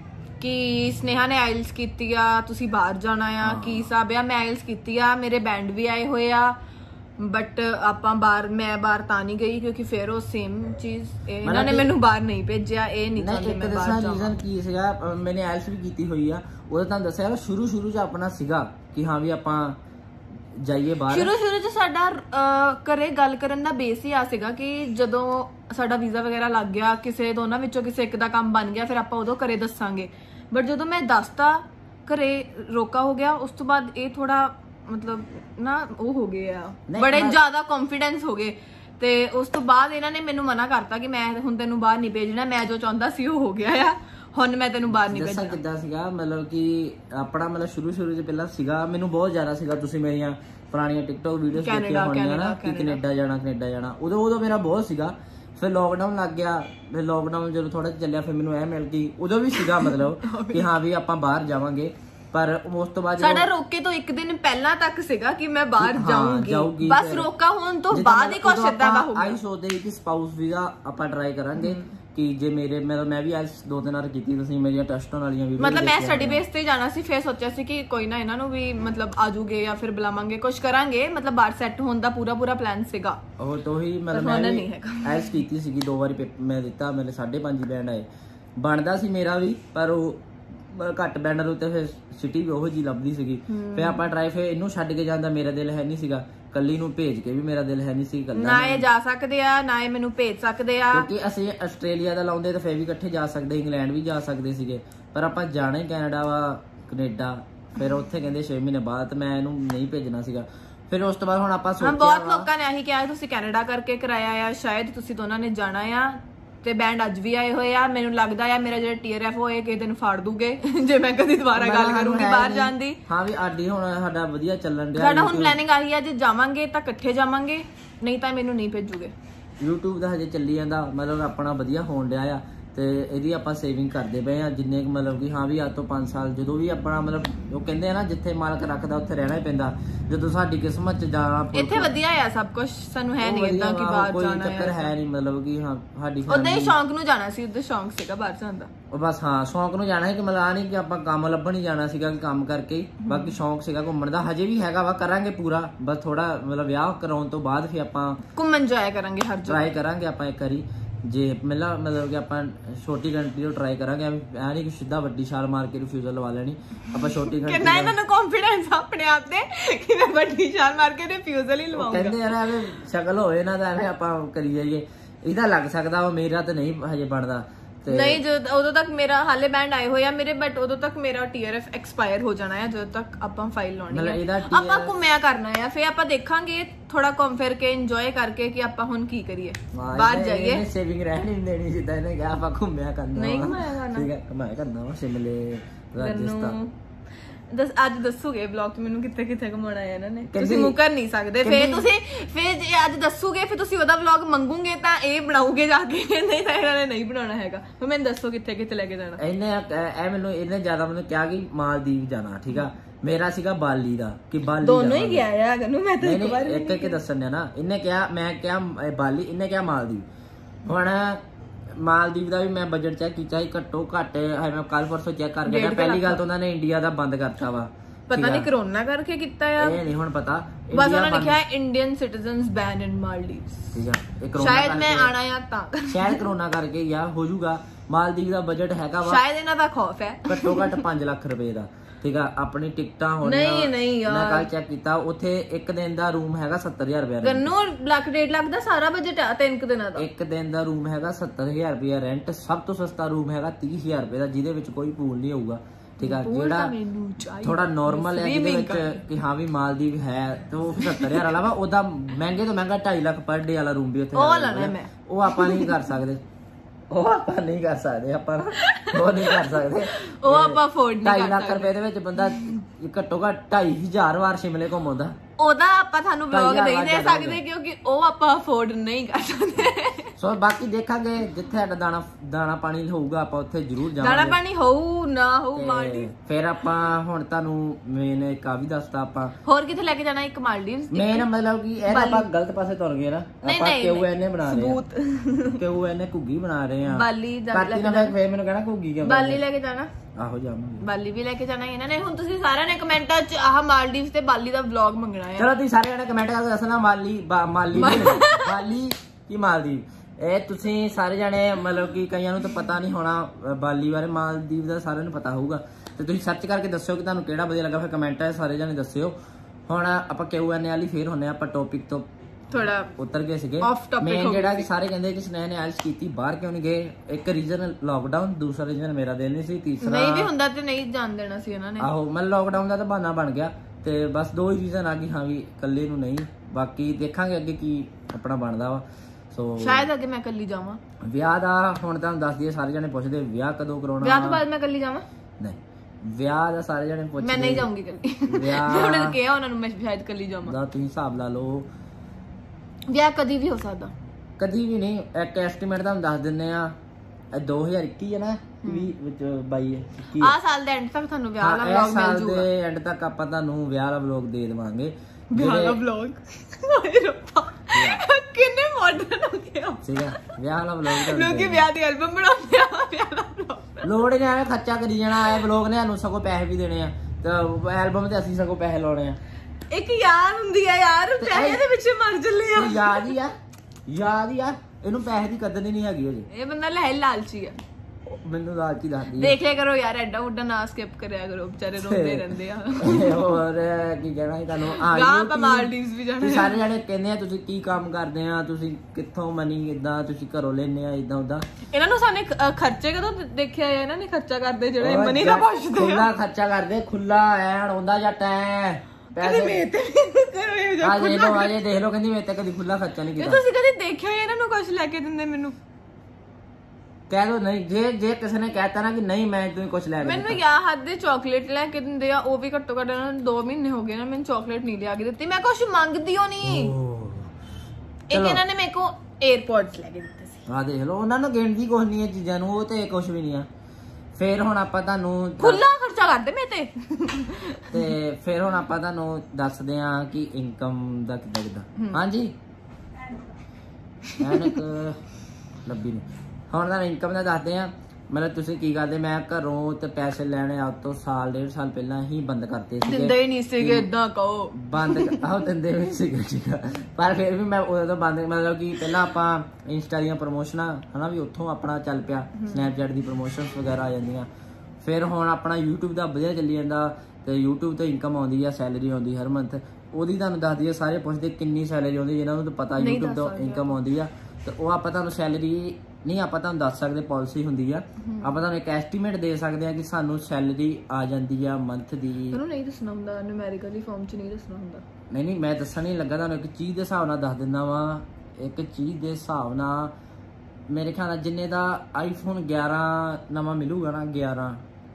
ਕਿ ਸਨੇਹਾ ਨੇ ਆਇਲਸ ਕੀਤੀ ਆ, ਤੁਸੀਂ ਬਾਹਰ ਜਾਣਾ ਆ, ਕੀ ਹਿਸਾਬ ਆ? ਮੈਂ ਆਇਲਸ ਕੀਤੀ ਆ, ਮੇਰੇ ਬੈਂਡ ਵੀ ਆਏ ਹੋਏ ਆ, ਬਟ ਆਪਾਂ ਬਾਹਰ ਮੈਂ ਬਾਹਰ ਤਾਂ ਨਹੀਂ ਗਈ ਕਿਉਂਕਿ ਫਿਰ ਉਹ ਸੇਮ ਚੀਜ਼ ਇਹਨਾਂ ਨੇ ਮੈਨੂੰ ਬਾਹਰ ਨਹੀਂ ਭੇਜਿਆ। ਇਹ ਨਹੀਂ ਚਾਹੁੰਦੇ ਮੈਂ ਬਾਹਰ ਜਾਵਾਂ। ਰੀਜ਼ਨ ਕੀ ਸੀਗਾ, ਮੈਨੇ ਆਇਲਸ ਵੀ ਕੀਤੀ ਹੋਈ ਆ, ਉਹਦਾ ਤੁਹਾਨੂੰ ਦੱਸਿਆ ਸ਼ੁਰੂ ਸ਼ੁਰੂ ਚ ਆਪਣਾ ਸੀਗਾ ਕਿ ਹਾਂ ਵੀ ਆਪਾਂ ਜਾਈਏ ਬਾਹਰ। ਸ਼ੁਰੂ ਸ਼ੁਰੂ ਚ ਸਾਡਾ ਘਰੇ ਗੱਲ ਕਰਨ ਦਾ ਬੇਸ ਹੀ ਆ ਸੀਗਾ ਕਿ ਜਦੋਂ ਸਾਡਾ ਵੀਜ਼ਾ ਵਗੈਰਾ ਲੱਗ ਗਿਆ, ਕਿਸੇ ਦੋਨਾਂ ਵਿੱਚੋਂ ਕਿਸੇ ਇੱਕ ਦਾ ਕੰਮ ਬਣ ਗਿਆ, ਫਿਰ ਆਪਾਂ ਉਦੋਂ ਘਰੇ ਦੱਸਾਂਗੇ। ਬਟ ਜਦੋਂ ਮੈਂ ਦੱਸਤਾ ਘਰੇ ਰੋਕਾ ਹੋ ਗਿਆ, ਉਸ ਤੋਂ ਬਾਅਦ ਇਹ ਥੋੜਾ ਮਤਲਬ ਨਾ ਉਹ ਹੋ ਗਏ ਆ, ਬੜੇ ਜ਼ਿਆਦਾ ਕੌਨਫੀਡੈਂਸ ਹੋ ਗਏ, ਤੇ ਉਸ ਤੋਂ ਬਾਅਦ ਇਹਨਾਂ ਨੇ ਮੈਨੂੰ ਮਨਾ ਕਰਤਾ ਕਿ ਮੈਂ ਹੁਣ ਤੈਨੂੰ ਬਾਹਰ ਨਹੀਂ ਭੇਜਣਾ, ਮੈਂ ਜੋ ਚਾਹੁੰਦਾ ਸੀ ਉਹ ਹੋ ਗਿਆ ਆ, ਹੁਣ ਮੈਂ ਤੈਨੂੰ ਬਾਹਰ ਨਹੀਂ ਭੇਜਣਾ। ਦੱਸਾਂ ਕਿੱਦਾਂ ਸੀਗਾ, ਮਤਲਬ ਕਿ ਆਪਣਾ ਮਤਲਬ ਸ਼ੁਰੂ ਸ਼ੁਰੂ ਚ ਪਹਿਲਾਂ ਸੀਗਾ ਮੈਨੂੰ ਬਹੁਤ ਜ਼ਿਆਦਾ ਸੀਗਾ, ਤੁਸੀਂ ਮੇਰੀਆਂ ਪੁਰਾਣੀਆਂ ਟਿਕਟੋਕ ਵੀਡੀਓਜ਼ ਦੇਖੀਆਂ ਹੋਣੀਆਂ ਨਾ ਕਿ ਕੈਨੇਡਾ ਜਾਣਾ ਕੈਨੇਡਾ ਜਾਣਾ, ਉਦੋਂ ਉਦੋਂ ਮੇਰਾ ਬਹੁਤ ਸੀਗਾ। ਫਿਰ ਲੋਕਡਾਊਨ ਲੱਗ ਗਿਆ, ਫਿਰ ਲੋਕਡਾਊਨ ਜਦੋਂ ਥੋੜਾ ਚੱਲਿਆ ਫਿਰ ਮੈਨੂੰ ਇਹ ਮਿਲ ਗਈ, ਉਦੋਂ ਵੀ ਸੀਗਾ ਮਤਲਬ ਕਿ ਹਾਂ ਵੀ ਆਪਾਂ ਬਾਹਰ ਜਾਵਾਂਗੇ। ਪਰ ਉਸ ਤੋਂ ਬਾਅਦ ਸਾਡਾ ਰੋਕੇ ਤੋਂ ਇੱਕ ਦਿਨ ਪਹਿਲਾਂ ਤੱਕ ਸੀਗਾ ਕਿ ਮੈਂ ਬਾਹਰ ਜਾਊਂਗੀ, ਬਸ ਰੋਕਾ ਹੋਣ ਤੋਂ ਬਾਅਦ ਹੀ ਕੁਛ ਏਦਾਂ ਦਾ ਹੋ ਗਿਆ। ਆਈ ਸੋਚਦੇ ਕਿ ਸਪਾਊਸ ਵੀਜ਼ਾ ਆਪਾਂ ਟਰਾਈ ਕਰਾਂਗੇ ਕਿ ਜੇ ਮੇਰੇ ਮਤਲਬ ਮੈਂ ਵੀ ਅੱਜ ਦੋ ਤਿੰਨ ਵਾਰ ਕੀਤੀ, ਤੁਸੀਂ ਮੇਰੀਆਂ ਟੈਸਟਾਂ ਵਾਲੀਆਂ ਵੀ ਮਤਲਬ ਮੈਂ ਸਟੱਡੀ ਬੇਸ ਤੇ ਜਾਣਾ ਸੀ, ਫਿਰ ਸੋਚਿਆ ਸੀ ਕਿ ਕੋਈ ਨਾ ਇਹਨਾਂ ਨੂੰ ਵੀ ਮਤਲਬ ਆਜੂਗੇ ਜਾਂ ਫਿਰ ਬੁਲਾਵਾਂਗੇ, ਕੁਝ ਕਰਾਂਗੇ, ਮਤਲਬ ਬਾਹਰ ਸੈੱਟ ਹੋਣ ਦਾ ਪੂਰਾ ਪੂਰਾ ਪਲਾਨ ਸੀਗਾ। ਉਹ ਤੋਂ ਹੀ ਮਤਲਬ ਮੈਂ ਐਲਸ ਕੀਤੀ ਸੀਗੀ, ਦੋ ਵਾਰੀ ਮੈਂ ਦਿੱਤਾ, ਮੇਰੇ ਸਾਢੇ ਪੰਜ ਬੈਂਡ ਆਏ, ਬਣਦਾ ਸੀ ਮੇਰਾ ਵੀ, ਪਰ ਉਹ ਘੱਟ ਬੈਂਡਰ ਉੱਤੇ ਫਿਰ ਸਿਟੀ ਵੀ ਉਹੋ ਜੀ ਲੱਭਦੀ ਸੀਗੀ। ਫਿਰ ਆਪਾਂ ਟਰਾਈ, ਫਿਰ ਇਹਨੂੰ ਛੱਡ ਕੇ ਜਾਂਦਾ ਮੇਰਾ ਦਿਲ ਹੈ ਨਹੀਂ ਸੀਗਾ, ਕੱਲੀ ਨੂੰ ਭੇਜ ਕੇ ਵੀ ਮੇਰਾ ਦਿਲ ਹੈ ਨਹੀਂ ਸੀ ਕੱਲਾ, ਨਾ ਇਹ ਜਾ ਸਕਦੇ ਆ ਨਾ ਇਹ ਮੈਨੂੰ ਭੇਜ ਸਕਦੇ ਆ, ਕਿਉਂਕਿ ਅਸੀਂ ਆਸਟ੍ਰੇਲੀਆ ਦਾ ਲਾਉਂਦੇ ਤਾਂ ਫਿਰ ਵੀ ਇਕੱਠੇ ਜਾ ਸਕਦੇ, ਇੰਗਲੈਂਡ ਵੀ ਜਾ ਸਕਦੇ ਸੀਗੇ, ਪਰ ਆਪਾਂ ਜਾਣਾ ਹੀ ਕੈਨੇਡਾ ਵਾ, ਕੈਨੇਡਾ। ਫਿਰ ਉੱਥੇ ਕਹਿੰਦੇ ਛੇ ਮਹੀਨੇ ਬਾਅਦ, ਮੈਂ ਇਹਨੂੰ ਨਹੀਂ ਭੇਜਣਾ ਸੀਗਾ। ਫਿਰ ਉਸ ਤੋਂ ਬਾਅਦ ਹੁਣ ਆਪਾਂ ਸੋਚਿਆ, ਬਹੁਤ ਲੋਕਾਂ ਨੇ ਆਹੀ ਕਿਹਾ ਤੁਸੀਂ ਕੈਨੇਡਾ ਕਰਕੇ ਕਰਾਇਆ ਆ, ਸ਼ਾਇਦ ਤੁਸੀਂ ਦੋਨਾਂ ਨੇ ਜਾਣਾ ਆ, ਤੇ ਬੈਂਡ ਅੱਜ ਵੀ ਆਏ ਹੋਏ ਆ। ਮੈਨੂੰ ਲੱਗਦਾ ਆ ਮੇਰਾ ਜਿਹੜਾ ਟੀਆਰ ਐਫ ਹੋਏ ਕਿਸੇ ਦਿਨ ਫਾੜ ਦੂਗੇ ਜੇ ਮੈਂ ਕਦੀ ਦੁਬਾਰਾ ਗੱਲ ਕਰੂੰਗੀ ਬਾਹਰ ਜਾਣ ਦੀ। ਹਾਂ ਵੀ ਆਡੀ ਹੁਣ ਸਾਡਾ ਵਧੀਆ ਚੱਲਣ ਡਿਆ, ਸਾਡਾ ਹੁਣ ਪਲੈਨਿੰਗ ਆਹੀ ਆ ਜੇ ਜਾਵਾਂਗੇ ਤਾਂ ਇਕੱਠੇ ਜਾਵਾਂਗੇ, ਨਹੀਂ ਤਾਂ ਮੈਨੂੰ ਨਹੀਂ ਭੇਜੂਗੇ। YouTube ਦਾ ਹਜੇ ਚੱਲੀ ਜਾਂਦਾ, ਮਤਲਬ ਆਪਣਾ ਵਧੀਆ ਹੋਣ ਡਿਆ ਆ, ਤੇ ਇਹਦੀ ਆਪਾਂ ਸੇਵਿੰਗ ਕਰਦੇ ਪਏ ਆ ਜਿੰਨੇ ਮਤਲਬ ਕਿ ਹਾਂ ਵੀ ਅੱਜ ਤੋਂ ਪੰਜ ਸਾਲ ਜਦੋਂ ਵੀ ਆਪਣਾ ਮਤਲਬ ਉਹ ਕਹਿੰਦੇ ਆ ਨਾ ਜਿੱਥੇ ਮਾਲਕ ਰੱਖਦਾ ਉੱਥੇ ਰਹਿਣਾ ਹੀ ਪੈਂਦਾ। ਜਦੋਂ ਸਾਡੀ ਕਿਸਮਤ ਚ ਜਾਣਾ ਇੱਥੇ ਵਧੀਆ ਆ ਸਭ ਕੁਝ, ਸਾਨੂੰ ਹੈ ਨਹੀਂ ਇਦਾਂ ਕਿ ਬਾਹਰ ਜਾਣਾ ਕੋਈ ਚੱਕਰ ਹੈ ਨਹੀਂ, ਮਤਲਬ ਕਿ ਹਾਂ ਸਾਡੀ ਉਹਦੇ ਹੀ ਸ਼ੌਂਕ ਨੂੰ ਜਾਣਾ ਸੀ, ਉਹਦੇ ਸ਼ੌਂਕ ਸੀਗਾ ਬਾਹਰ ਜਾਣ ਦਾ। ਉਹ ਬਸ ਹਾਂ ਸ਼ੌਂਕ ਨੂੰ ਜਾਣਾ ਹੈ ਕਿ ਮਤਲਬ ਆ ਨਹੀਂ ਕਿ ਆਪਾਂ ਕੰਮ ਲੱਭਣ ਹੀ ਜਾਣਾ ਸੀਗਾ ਕਿ ਕੰਮ ਕਰਕੇ, ਬਾਕੀ ਸ਼ੌਂਕ ਸੀਗਾ ਘੁੰਮਣ ਦਾ, ਹਜੇ ਵੀ ਹੈਗਾ ਵਾ, ਕਰਾਂਗੇ ਪੂਰਾ, ਬਸ ਥੋੜਾ ਮਤਲਬ ਵਿਆਹ ਕਰਾਉਣ ਤੋਂ ਬਾਅਦ ਫਿਰ ਆਪਾਂ ਘੁੰਮਣ ਜਾਇਆ ਕਰਾਂਗੇ, ਹਰ ਜਗ੍ਹਾ ਟਰਾਈ ਕਰਾਂਗੇ ਆਪਾਂ ਇੱਕ ਵਾਰੀ। ਜੇ ਮਿਲਾ ਮਤਲਬ ਕਿ ਆਪਾਂ ਛੋਟੀ ਕੰਟਰੀ ਤੋਂ ਟਰਾਈ ਕਰਾਂਗੇ, ਐ ਨਹੀਂ ਕਿ ਸਿੱਧਾ ਵੱਡੀ ਛਾਲ ਮਾਰ ਕੇ ਰਿਫਿਊਜ਼ਲ ਲਵਾ ਲੈਣੀ, ਆਪਾਂ ਛੋਟੀ ਕੰਟਰੀ ਕਿੰਨਾ ਇਹਨਾਂ ਨੂੰ ਕੰਫੀਡੈਂਸ ਆਪਣੇ ਆਪ ਤੇ ਕਿ ਮੈਂ ਵੱਡੀ ਛਾਲ ਮਾਰ ਕੇ ਰਿਫਿਊਜ਼ਲ ਹੀ ਲਵਾਉਂਗਾ। ਕਹਿੰਦੇ ਯਾਰ ਐਵੇਂ ਸ਼ਕਲ ਹੋਏ ਨਾ ਤਾਂ ਐਵੇਂ ਆਪਾਂ ਕਰੀ ਜਾਈਏ, ਇਹਦਾ ਲੱਗ ਸਕਦਾ ਵਾ, ਮੇਰਾ ਤਾਂ ਨਹੀਂ ਹਜੇ ਬਣਦਾ। ਨਹੀਂ ਜਦੋਂ ਉਦੋਂ ਤੱਕ ਮੇਰਾ ਹਾਲੇ ਬੈਂਡ ਆਏ ਹੋਏ ਆ ਮੇਰੇ, ਬਟ ਉਦੋਂ ਤੱਕ ਮੇਰਾ ਟੀਆਰਐਫ ਐਕਸਪਾਇਰ ਹੋ ਜਾਣਾ ਹੈ, ਜਦੋਂ ਤੱਕ ਆਪਾਂ ਫਾਈਲ ਲਾਉਣੀ ਹੈ। ਆਪਾਂ ਘੁੰਮਿਆ ਕਰਨਾ ਹੈ, ਫਿਰ ਆਪਾਂ ਦੇਖਾਂਗੇ ਥੋੜਾ ਘੁੰਮ ਫਿਰ ਕੇ ਇੰਜੋਏ ਕਰਕੇ ਕਿ ਆਪਾਂ ਹੁਣ ਕੀ ਕਰੀਏ, ਬਾਹਰ ਜਾਈਏ। ਸੇਵਿੰਗ ਰਹਿਣ ਨਹੀਂ ਦੇਣੀ, ਜਿੱਦਾਂ ਇਹਨੇ ਕਿਹਾ ਆਪਾਂ ਘੁੰਮਿਆ ਕਰਨਾ, ਨਹੀਂ ਘੁੰਮਾਇਆ ਕਰਨਾ, ਠੀਕ ਹੈ ਘੁੰਮਾਇਆ ਕਰਨਾ ਵਾ, ਸ਼ਿਮਲੇ, ਰਾਜਸਥਾਨ। ਦਸ ਅੱਜ ਦੱਸੂਗੇ ਵਲੌਗ ਚ ਮੈਨੂੰ ਕਿੱਥੇ ਕਿੱਥੇ ਘੁਮਾਉਣਾ ਹੈ ਇਹਨਾਂ ਨੇ, ਤੁਸੀਂ ਮੁੱਕਰ ਨਹੀਂ ਸਕਦੇ। ਫੇਰ ਤੁਸੀਂ ਫੇਰ ਜੇ ਅੱਜ ਦੱਸੂਗੇ ਫਿਰ ਤੁਸੀਂ ਉਹਦਾ ਵਲੌਗ ਮੰਗੂਗੇ ਤਾਂ ਇਹ ਬਣਾਉਗੇ ਜਾ ਕੇ, ਨਹੀਂ ਤਾਂ ਇਹਨਾਂ ਨੇ ਨਹੀਂ ਬਣਾਉਣਾ ਹੈਗਾ। ਫਿਰ ਮੈਨੂੰ ਦੱਸੋ ਕਿੱਥੇ ਕਿੱਥੇ ਲੈ ਕੇ ਜਾਣਾ। ਇਹਨੇ ਇਹ ਮੈਨੂੰ ਇਹਨੇ ਜ਼ਿਆਦਾ ਮੈਨੂੰ ਕਿਹਾ ਕਿ ਮਾਲਦੀਵ ਜਾਣਾ, ਠੀਕ ਆ, ਮੇਰਾ ਸੀਗਾ ਬਾਲੀ ਦਾ ਕਿ ਬਾਲੀ ਦੋਨੋਂ ਹੀ ਗਿਆ ਆ ਗਨੂੰ, ਮੈਂ ਤਾਂ ਇੱਕ ਵਾਰ ਇੱਕ ਇੱਕ ਦੱਸਣ ਦਿਆ ਨਾ, ਇਹਨੇ ਕਿਹਾ ਮੈਂ ਕਿਹਾ ਬਾਲੀ, ਇਹਨੇ ਕਿਹਾ ਮਾਲਦੀਵ। ਹੁਣ ਮਾਲਦੀਵ ਦਾ ਵੀ ਮੈਂ ਬਜਟ ਚੈੱਕ ਕੀਤਾ ਸੀ, ਘੱਟੋ ਘੱਟ ਮੈਂ ਕੱਲ ਪਰਸੋਂ ਚੈੱਕ ਕਰਕੇ ਗਿਆ, ਪਹਿਲੀ ਗੱਲ ਤਾਂ ਉਹਨਾਂ ਨੇ ਇੰਡੀਆ ਦਾ ਬੰਦ ਕਰਤਾ ਵਾ, ਪਤਾ ਨਹੀਂ ਕਰੋਨਾ ਕਰਕੇ ਕੀਤਾ ਆ, ਇਹ ਨਹੀਂ ਹੁਣ ਪਤਾ, ਬਸ ਉਹਨਾਂ ਨੇ ਕਿਹਾ Indian citizens ban in Maldives, ਠੀਕ ਆ, ਸ਼ਾਇਦ ਮੈਂ ਆਣਾ ਆ ਤਾਂ ਸ਼ਾਇਦ ਕਰੋਨਾ ਕਰਕੇ ਯਾ ਹੋ ਜਾਊਗਾ। ਮਾਲਦੀਵ ਦਾ ਬਜਟ ਹੈਗਾ ਵਾ, ਸ਼ਾਇਦ ਇਹਨਾਂ ਦਾ ਖੌਫ ਹੈ, ਘੱਟੋ ਘੱਟ ਪੰਜ ਲੱਖ ਰੁਪਏ ਦਾ, ਠੀਕ ਆ। ਆਪਣੀ ਟਿਕਟਾਂ ਹੋਣੀਆਂ, ਨਹੀਂ ਨਹੀਂ ਯਾਰ ਮੈਂ ਕੱਲ ਚੈੱਕ ਕੀਤਾ, ਉੱਥੇ ਇੱਕ ਦਿਨ ਦਾ ਰੂਮ ਹੈਗਾ ਸੱਤਰ ਹਜ਼ਾਰ ਰੁਪਏ, ਗੰਨੂ ਲੱਖ ਡੇਢ ਲੱਖ ਦਾ ਸਾਰਾ ਬਜਟ ਆ ਤਿੰਨ ਕੁ ਦਿਨਾਂ ਦਾ। ਇੱਕ ਦਿਨ ਦਾ ਰੂਮ ਹੈਗਾ ਸੱਤਰ ਹਜ਼ਾਰ ਰੁਪਏ ਰੈਂਟ, ਸਭ ਤੋਂ ਸਸਤਾ ਰੂਮ ਹੈਗਾ ਤੀਹ ਹਜ਼ਾਰ ਰੁਪਏ ਦਾ, ਜਿਹਦੇ ਵਿੱਚ ਕੋਈ ਪੂਲ ਨਹੀਂ ਹੋਊਗਾ, ਠੀਕ ਆ। ਜਿਹੜਾ ਥੋੜਾ ਨੋਰਮਲ ਹੈ ਜਿਹਦੇ ਵਿੱਚ ਕਿ ਹਾਂ ਵੀ ਮਾਲਦੀਵ ਹੈ, ਤੇ ਉਹ ਸੱਤਰ ਹਜ਼ਾਰ ਵਾਲਾ ਵਾ, ਉਹਦਾ ਮਹਿੰਗੇ ਤੋਂ ਮਹਿੰਗਾ ਢਾਈ ਲੱਖ ਪਰ ਡੇ ਵਾਲਾ ਰੂਮ ਵੀ ਉੱਥੇ, ਉਹ ਆਪਾਂ ਨਹੀਂ ਕਰ ਸਕਦੇ, ਉਹ ਆਪਾਂ ਨਹੀਂ ਕਰ ਸਕਦੇ, ਆਪਾਂ ਉਹ ਨਹੀਂ ਕਰ ਸਕਦੇ, ਉਹ ਆਪਾਂ ਅਫੋਰਡ ਨਹੀਂ ਕਰ ਸਕਦੇ। ਢਾਈ ਲੱਖ ਰੁਪਏ ਦੇ ਵਿੱਚ ਬੰਦਾ ਘੱਟੋ ਘੱਟ ਢਾਈ ਹਜ਼ਾਰ ਵਾਰ ਸ਼ਿਮਲੇ ਘੁੰਮਾਉਂਦਾ, ਉਹਦਾ ਆਪਾਂ ਤੁਹਾਨੂੰ ਵਲੌਗ ਨਹੀਂ ਦੇ ਸਕਦੇ ਕਿਉਂਕਿ ਉਹ ਆਪਾਂ ਅਫੋਰਡ ਨਹੀਂ ਕਰ ਸਕਦੇ। ਸੋ ਬਾਕੀ ਦੇਖਾਂਗੇ ਜਿੱਥੇ ਸਾਡਾ ਦਾਣਾ ਦਾਣਾ ਪਾਣੀ ਹੋਊਗਾ ਆਪਾਂ ਉੱਥੇ ਜ਼ਰੂਰ ਜਾਵਾਂਗੇ। ਦਾਣਾ ਪਾਣੀ ਹੋਊ ਨਾ ਹੋਊ ਮਾਲਦੀਵ। ਫਿਰ ਆਪਾਂ ਹੁਣ ਤੁਹਾਨੂੰ ਮੇਨ ਇੱਕ ਆ ਵੀ ਦੱਸਤਾ ਆਪਾਂ ਹੋਰ ਕਿੱਥੇ ਲੈ ਕੇ ਜਾਣਾ, ਇੱਕ ਮਾਲਦੀਵ ਮੇਨ ਮਤਲਬ ਕਿ ਇਹ ਆਪਾਂ ਗਲਤ ਪਾਸੇ ਤੁਰ ਗਏ ਨਾ। ਆਪਾਂ ਕਿਉਂ ਇਹਨੇ ਬਣਾ ਰਹੇ ਆ, ਕਿਉਂ ਇਹਨੇ ਘੁੱਗੀ ਬਣਾ ਰਹੇ ਆ। ਬਾਲੀ ਕਾਤੀ ਨਾ ਫੇਰ ਮੈਨੂੰ ਕਹਿਣਾ ਘੁੱਗੀ ਕਿਉਂ, ਬਾਲੀ ਲੈ ਕੇ ਜਾਣਾ। ਆਹੋ ਜਾਵਾਂਗੇ, ਬਾਲੀ ਵੀ ਲੈ ਕੇ ਜਾਣਾ ਇਹਨਾਂ ਨੇ। ਹੁਣ ਤੁਸੀਂ ਸਾਰਿਆਂ ਨੇ ਕਮੈਂਟਾਂ 'ਚ ਆਹ ਮਾਲਦੀਵ ਤੇ ਬਾਲੀ ਦਾ ਵਲੌਗ ਮੰਗਣਾ ਹੈ। ਚਲੋ ਤੁਸੀਂ ਸਾਰੇ ਜਣੇ ਕਮੈਂਟ ਕਰਕੇ ਦੱਸਣਾ ਮਾਲੀ ਮਾਲੀ ਬਾਲੀ ਕੀ ਮਾਲਦੀਵ। ਇਹ ਤੁਸੀਂ ਸਾਰੇ ਜਣੇ ਮਤਲਬ ਕਿ ਕਈਆਂ ਨੂੰ ਤਾਂ ਪਤਾ ਨਹੀਂ ਹੋਣਾ ਬਾਲੀ ਬਾਰੇ, ਮਾਲਦੀਵ ਦਾ ਸਾਰਿਆਂ ਨੂੰ ਪਤਾ ਹੋਊਗਾ। ਤੇ ਤੁਸੀਂ ਸਰਚ ਕਰਕੇ ਦੱਸਿਓ ਕਿ ਤੁਹਾਨੂੰ ਕਿਹੜਾ ਵਧੀਆ ਲੱਗਾ, ਫਿਰ ਕਮੈਂਟਾਂ 'ਚ ਸਾਰੇ ਜਣੇ ਦੱਸਿਓ। ਹੁਣ ਆਪਾਂ ਕਿਊ ਐਨ ਏ ਵਾਲੀ ਫੇਰ ਹੁੰਨੇ ਆਪਾਂ ਟੌਪਿਕ ਤੋਂ ਥੋੜਾ ਉਤਰ ਗਏ ਸੀਗੇ। ਮੇਨ ਜਿਹੜਾ ਕਿ ਸਾਰੇ ਕਹਿੰਦੇ ਕਿ ਸਨੇਹਾ ਨੇ ਆਇਲਸ ਕੀਤੀ, ਬਾਹਰ ਕਿਉਂ ਨਹੀਂ ਗਏ। ਇੱਕ ਰੀਜ਼ਨ ਲੋਕਡਾਊਨ, ਦੂਸਰਾ ਰੀਜ਼ਨ ਮੇਰਾ ਦਿਲ ਨਹੀਂ ਸੀ, ਤੀਸਰਾ ਨਹੀਂ ਵੀ ਹੁੰਦਾ ਤੇ ਨਹੀਂ ਜਾਣ ਦੇਣਾ ਸੀ ਇਹਨਾਂ ਨੇ। ਆਹੋ ਮੈਂ ਲੋਕਡਾਊਨ ਦਾ ਤਾਂ ਬਹਾਨਾ ਬਣ ਗਿਆ ਤੇ ਬਸ ਦੋ ਹੀ ਰੀਜ਼ਨ ਆ ਗਈ। ਹਾਂ ਵੀ ਇਕੱਲੇ ਨੂੰ ਨਹੀਂ, ਬਾਕੀ ਦੇਖਾਂਗੇ ਅੱਗੇ ਕੀ ਆਪਣਾ ਬਣਦਾ ਵਾ। ਸੋ ਸ਼ਾਇਦ ਅੱਗੇ ਮੈਂ ਇਕੱਲੀ ਜਾਵਾਂ। ਵਿਆਹ ਦਾ ਹੁਣ ਤੁਹਾਨੂੰ ਦੱਸ ਦਈਏ, ਸਾਰੇ ਜਣੇ ਪੁੱਛਦੇ ਵਿਆਹ ਕਦੋਂ ਕਰਾਉਣਾ। ਵਿਆਹ ਤੋਂ ਬਾਅਦ ਮੈਂ ਇਕੱਲੀ ਜਾਵਾਂ? ਨਹੀਂ, ਵਿਆਹ ਦਾ ਸਾਰੇ ਜਣੇ ਪੁੱਛਦੇ। ਮੈਂ ਨਹੀਂ ਜਾਊਂਗੀ ਇਕੱਲੀ। ਵਿਆਹ ਉਹਨਾਂ ਨੇ ਕਿਹਾ ਉਹਨਾਂ ਨੂੰ ਮੈਂ ਸ਼ਾਇਦ ਇਕੱਲੀ ਜਾਵਾਂ। ਦਾ ਤੁਸੀਂ ਹਿਸਾਬ ਲਾ ਲਓ, ਵਿਆਹ ਕਦੀ ਵੀ ਹੋ ਸਕਦਾ, ਕਦੀ ਵੀ ਨਹੀਂ। ਇੱਕ ਐਸਟੀਮੇਟ ਤੁਹਾਨੂੰ ਦੱਸ ਦਿੰਨੇ ਆ, ਦੋ ਹਜ਼ਾਰ ਇੱਕੀ ਹੈ ਨਾ, ਵੀਹ ਵਿੱਚ ਬਾਈ ਆ ਸਾਲ ਦੇ ਐਂਡ ਤੱਕ ਤੁਹਾਨੂੰ ਵਿਆਹ ਵਾਲਾ ਵਲੌਗ ਮਿਲ ਜੂਗਾ। ਸਾਲ ਦੇ ਐਂਡ ਤੱਕ ਆਪਾਂ ਤੁਹਾਨੂੰ ਵਿਆਹ ਵਾਲਾ ਵਲੌਗ ਦੇ ਦੇਵਾਂਗੇ। ਵਿਆਹ ਵਾਲਾ ਵਲੌਗ ਹਾਏ ਰੱਬਾ ਕਿੰਨੇ ਮਾਡਰਨ ਹੋ ਗਿਆ। ਠੀਕ ਹੈ, ਵਿਆਹ ਵਾਲਾ ਵਲੌਗ ਲੋਕੀ ਵਿਆਹ ਦੀ ਐਲਬਮ ਬਣਾਉਂਦੇ ਆ, ਵਿਆਹ ਵਾਲਾ ਵਲੌਗ ਲੋੜ ਨਹੀਂ ਐਵੇਂ ਖਰਚਾ ਕਰੀ ਜਾਣਾ। ਇਹ ਵਲੌਗ ਨੇ ਸਾਨੂੰ ਸਗੋਂ ਪੈਸੇ ਵੀ ਦੇਣੇ ਆ ਤੇ ਐਲਬਮ ਤੇ ਅਸੀਂ ਸਗੋਂ ਪੈਸੇ ਲਾਉਣੇ ਆ। ਇੱਕ ਯਾਰ ਹੁੰਦੀ ਆ ਯਾਰ, ਪੈਸੇ ਦੇ ਪਿੱਛੇ ਮਰ ਚੱਲੇ ਆ। ਯਾਦ ਹੀ ਆ, ਯਾਦ ਹੀ ਆ, ਇਹਨੂੰ ਪੈਸੇ ਦੀ ਕਦਰ ਨਹੀਂ ਹੈਗੀ ਅਜੇ। ਇਹ ਬੰਦਾ ਲੈ ਲਾਲਚੀ ਆ, ਮੈਨੂੰ ਲਾਲਚੀ ਦੱਸਦੀ ਦੇਖਿਆ ਕਰੋ ਯਾਰ, ਐਡਾ ਉੱਡਾ ਨਾ ਸਕਿਪ ਕਰਿਆ ਕਰੋ, ਵਿਚਾਰੇ ਰੋਂਦੇ ਰਹਿੰਦੇ ਆ। ਹੋਰ ਕੀ ਕਹਿਣਾ ਤੁਹਾਨੂੰ, ਆ ਮਾਲਦੀਵਸ ਵੀ ਜਾਣਾ। ਸਾਰੇ ਜਣੇ ਕਹਿੰਦੇ ਆ ਤੁਸੀਂ ਕੀ ਕੰਮ ਕਰਦੇ ਆ, ਤੁਸੀਂ ਕਿੱਥੋਂ ਮਨੀ ਇਦਾਂ ਤੁਸੀਂ ਘਰੋਂ ਲੈਨੇ ਆ ਇਦਾਂ ਉਦਾਂ। ਇਹਨਾਂ ਨੂੰ ਸਾਨੇ ਖਰਚੇ ਕਦੋਂ ਦੇਖਿਆ ਇਹਨਾਂ ਨੇ ਖਰਚਾ ਕਰਦੇ, ਜਿਹੜੇ ਮਨੀ ਦਾ ਪੁੱਛਦੇ ਆ। ਖੁੱਲਾ ਖਰਚਾ ਕਰਦੇ, ਖੁੱਲਾ ਐਨ ਆਉਂਦਾ ਜੱਟ ਐ ਪੈਸੇ। ਆ ਦੇਖ ਲੋ ਆਜੇ ਦੇਖ ਲੋ, ਕਹਿੰਦੀ ਮੈਂ ਤੇ ਕਦੀ ਖੁੱਲਾ ਖਰਚਾ ਨਹੀਂ ਕੀਤਾ। ਤੁਸੀਂ ਕਦੇ ਦੇਖਿਆ ਇਹਨਾਂ ਨੂੰ ਕੁਝ ਲੈ ਕੇ ਦਿੰਦੇ? ਮੈਨੂੰ ਕਹਿ ਦੋ ਨਹੀਂ, ਜੇ ਜੇ ਕਿਸੇ ਨੇ ਕਹਿਤਾ ਨਾ ਕਿ ਨਹੀਂ ਮੈਂ ਤੈਨੂੰ ਕੁਝ ਲੈ ਕੇ ਮੈਨੂੰ ਯਾ ਹੱਦ ਦੇ ਚਾਕਲੇਟ ਲੈ ਕੇ ਦਿੰਦੇ ਆ, ਉਹ ਵੀ ਘੱਟੋ ਘੱਟ ਇਹਨਾਂ ਨੂੰ ਦੋ ਮਹੀਨੇ ਹੋ ਗਏ ਨਾ ਮੈਨੂੰ ਚਾਕਲੇਟ ਨਹੀਂ ਲਿਆ ਕੇ ਦਿੱਤੀ। ਮੈਂ ਕੁਝ ਮੰਗਦੀ ਹੋ ਨਹੀਂ। ਇੱਕ ਇਹਨਾਂ ਨੇ ਮੇਰੇ ਕੋ 에어ਪੋਰਟਸ ਲੈ ਕੇ ਦਿੱਤੇ ਸੀ। ਆ ਦੇਖ ਲੋ, ਉਹਨਾਂ ਨੂੰ ਗਿਣਦੀ ਕੁਝ ਨਹੀਂ ਹੈ ਚੀਜ਼ਾਂ ਨੂੰ, ਉਹ ਤੇ ਕੁਝ ਵੀ ਨਹੀਂ ਆ। ਫਿਰ ਹੁਣ ਆਪਾਂ ਤੁਹਾਨੂੰ ਖੁੱਲਾ ਖਰਚਾ ਕਰਦੇ ਮੈਂ ਤੇ ਤੇ ਫਿਰ ਹੁਣ ਆਪਾਂ ਤੁਹਾਨੂੰ ਦੱਸਦੇ ਆ ਕਿ ਇਨਕਮ ਦਾ ਕਿੱਦਾਂ ਕਿੱਦਾਂ। ਹਾਂਜੀ ਐਨਕ ਲੱਭੀ ਨੇ। ਹੁਣ ਤੁਹਾਨੂੰ ਇਨਕਮ ਦਾ ਦੱਸਦੇ ਆ, ਮਤਲਬ ਤੁਸੀਂ ਕੀ ਕਰਦੇ। ਮੈਂ ਘਰੋਂ ਤੇ ਪੈਸੇ ਲੈਣੇ ਆ ਤੋਂ ਸਾਲ ਡੇਢ ਸਾਲ ਪਹਿਲਾਂ ਹੀ ਬੰਦ ਕਰਤੇ ਸੀਗੇ। ਦਿੰਦੇ ਹੀ ਨਹੀਂ ਸੀਗੇ, ਇਦਾਂ ਕਹੋ ਬੰਦ ਆਹੋ ਦਿੰਦੇ ਵੀ ਸੀਗੇ ਠੀਕ ਆ, ਪਰ ਫਿਰ ਵੀ ਮੈਂ ਉਦੋਂ ਤੋਂ ਬੰਦ, ਮਤਲਬ ਕਿ ਪਹਿਲਾਂ ਆਪਾਂ ਇੰਸਟਾ ਦੀਆਂ ਪ੍ਰਮੋਸ਼ਨਾਂ ਹਨਾ ਵੀ ਉੱਥੋਂ ਆਪਣਾ ਚੱਲ ਪਿਆ, ਸਨੈਪਚੈਟ ਦੀ ਪ੍ਰਮੋਸ਼ਨਸ ਵਗੈਰਾ ਆ ਜਾਂਦੀਆਂ। ਫਿਰ ਹੁਣ ਆਪਣਾ YouTube ਦਾ ਵਧੀਆ ਚੱਲੀ ਜਾਂਦਾ ਤੇ YouTube ਤੋਂ ਇਨਕਮ ਆਉਂਦੀ ਆ, ਸੈਲਰੀ ਆਉਂਦੀ ਹਰ ਮੰਥ। ਉਹਦੀ ਤੁਹਾਨੂੰ ਦੱਸਦੀ ਆ, ਸਾਰੇ ਪੁੱਛਦੇ ਕਿੰਨੀ ਸੈਲਰੀ ਆਉਂਦੀ, ਜਿਹਨਾਂ ਨੂੰ ਤਾਂ ਪਤਾ YouTube ਤੋਂ ਇਨਕਮ ਆਉਂਦੀ ਆ। ਤੇ ਉਹ ਆਪਾਂ ਤੁਹਾਨੂੰ ਸੈਲਰੀ ਨਹੀਂ ਆਪਾਂ ਤੁਹਾਨੂੰ ਦੱਸ ਸਕਦੇ, ਪਾਲਿਸੀ ਹੁੰਦੀ ਆ। ਆਪਾਂ ਤੁਹਾਨੂੰ ਇੱਕ ਐਸਟੀਮੇਟ ਦੇ ਸਕਦੇ ਆ ਕਿ ਸਾਨੂੰ ਸੈਲਰੀ ਆ ਜਾਂਦੀ ਆ ਮੰਥ ਦੀ। ਤੁਹਾਨੂੰ ਨਹੀਂ ਦੱਸਣਾ ਹੁੰਦਾ, ਨਿਊਮੈਰੀਕਲੀ ਫਾਰਮ 'ਚ ਨਹੀਂ ਦੱਸਣਾ ਹੁੰਦਾ। ਨਹੀਂ ਨਹੀਂ ਮੈਂ ਦੱਸਣ ਨਹੀਂ ਲੱਗਾ, ਤੁਹਾਨੂੰ ਇੱਕ ਚੀਜ਼ ਦੇ ਹਿਸਾਬ ਨਾਲ ਦੱਸ ਦਿੰਦਾ ਵਾ। ਇੱਕ ਚੀਜ਼ ਦੇ ਹਿਸਾਬ ਨਾਲ ਮੇਰੇ ਖਿਆਲ ਨਾਲ ਜਿੰਨੇ ਦਾ ਆਈਫੋਨ ਗਿਆਰਾਂ ਨਵਾਂ ਮਿਲੂਗਾ ਨਾ, ਗਿਆਰਾਂ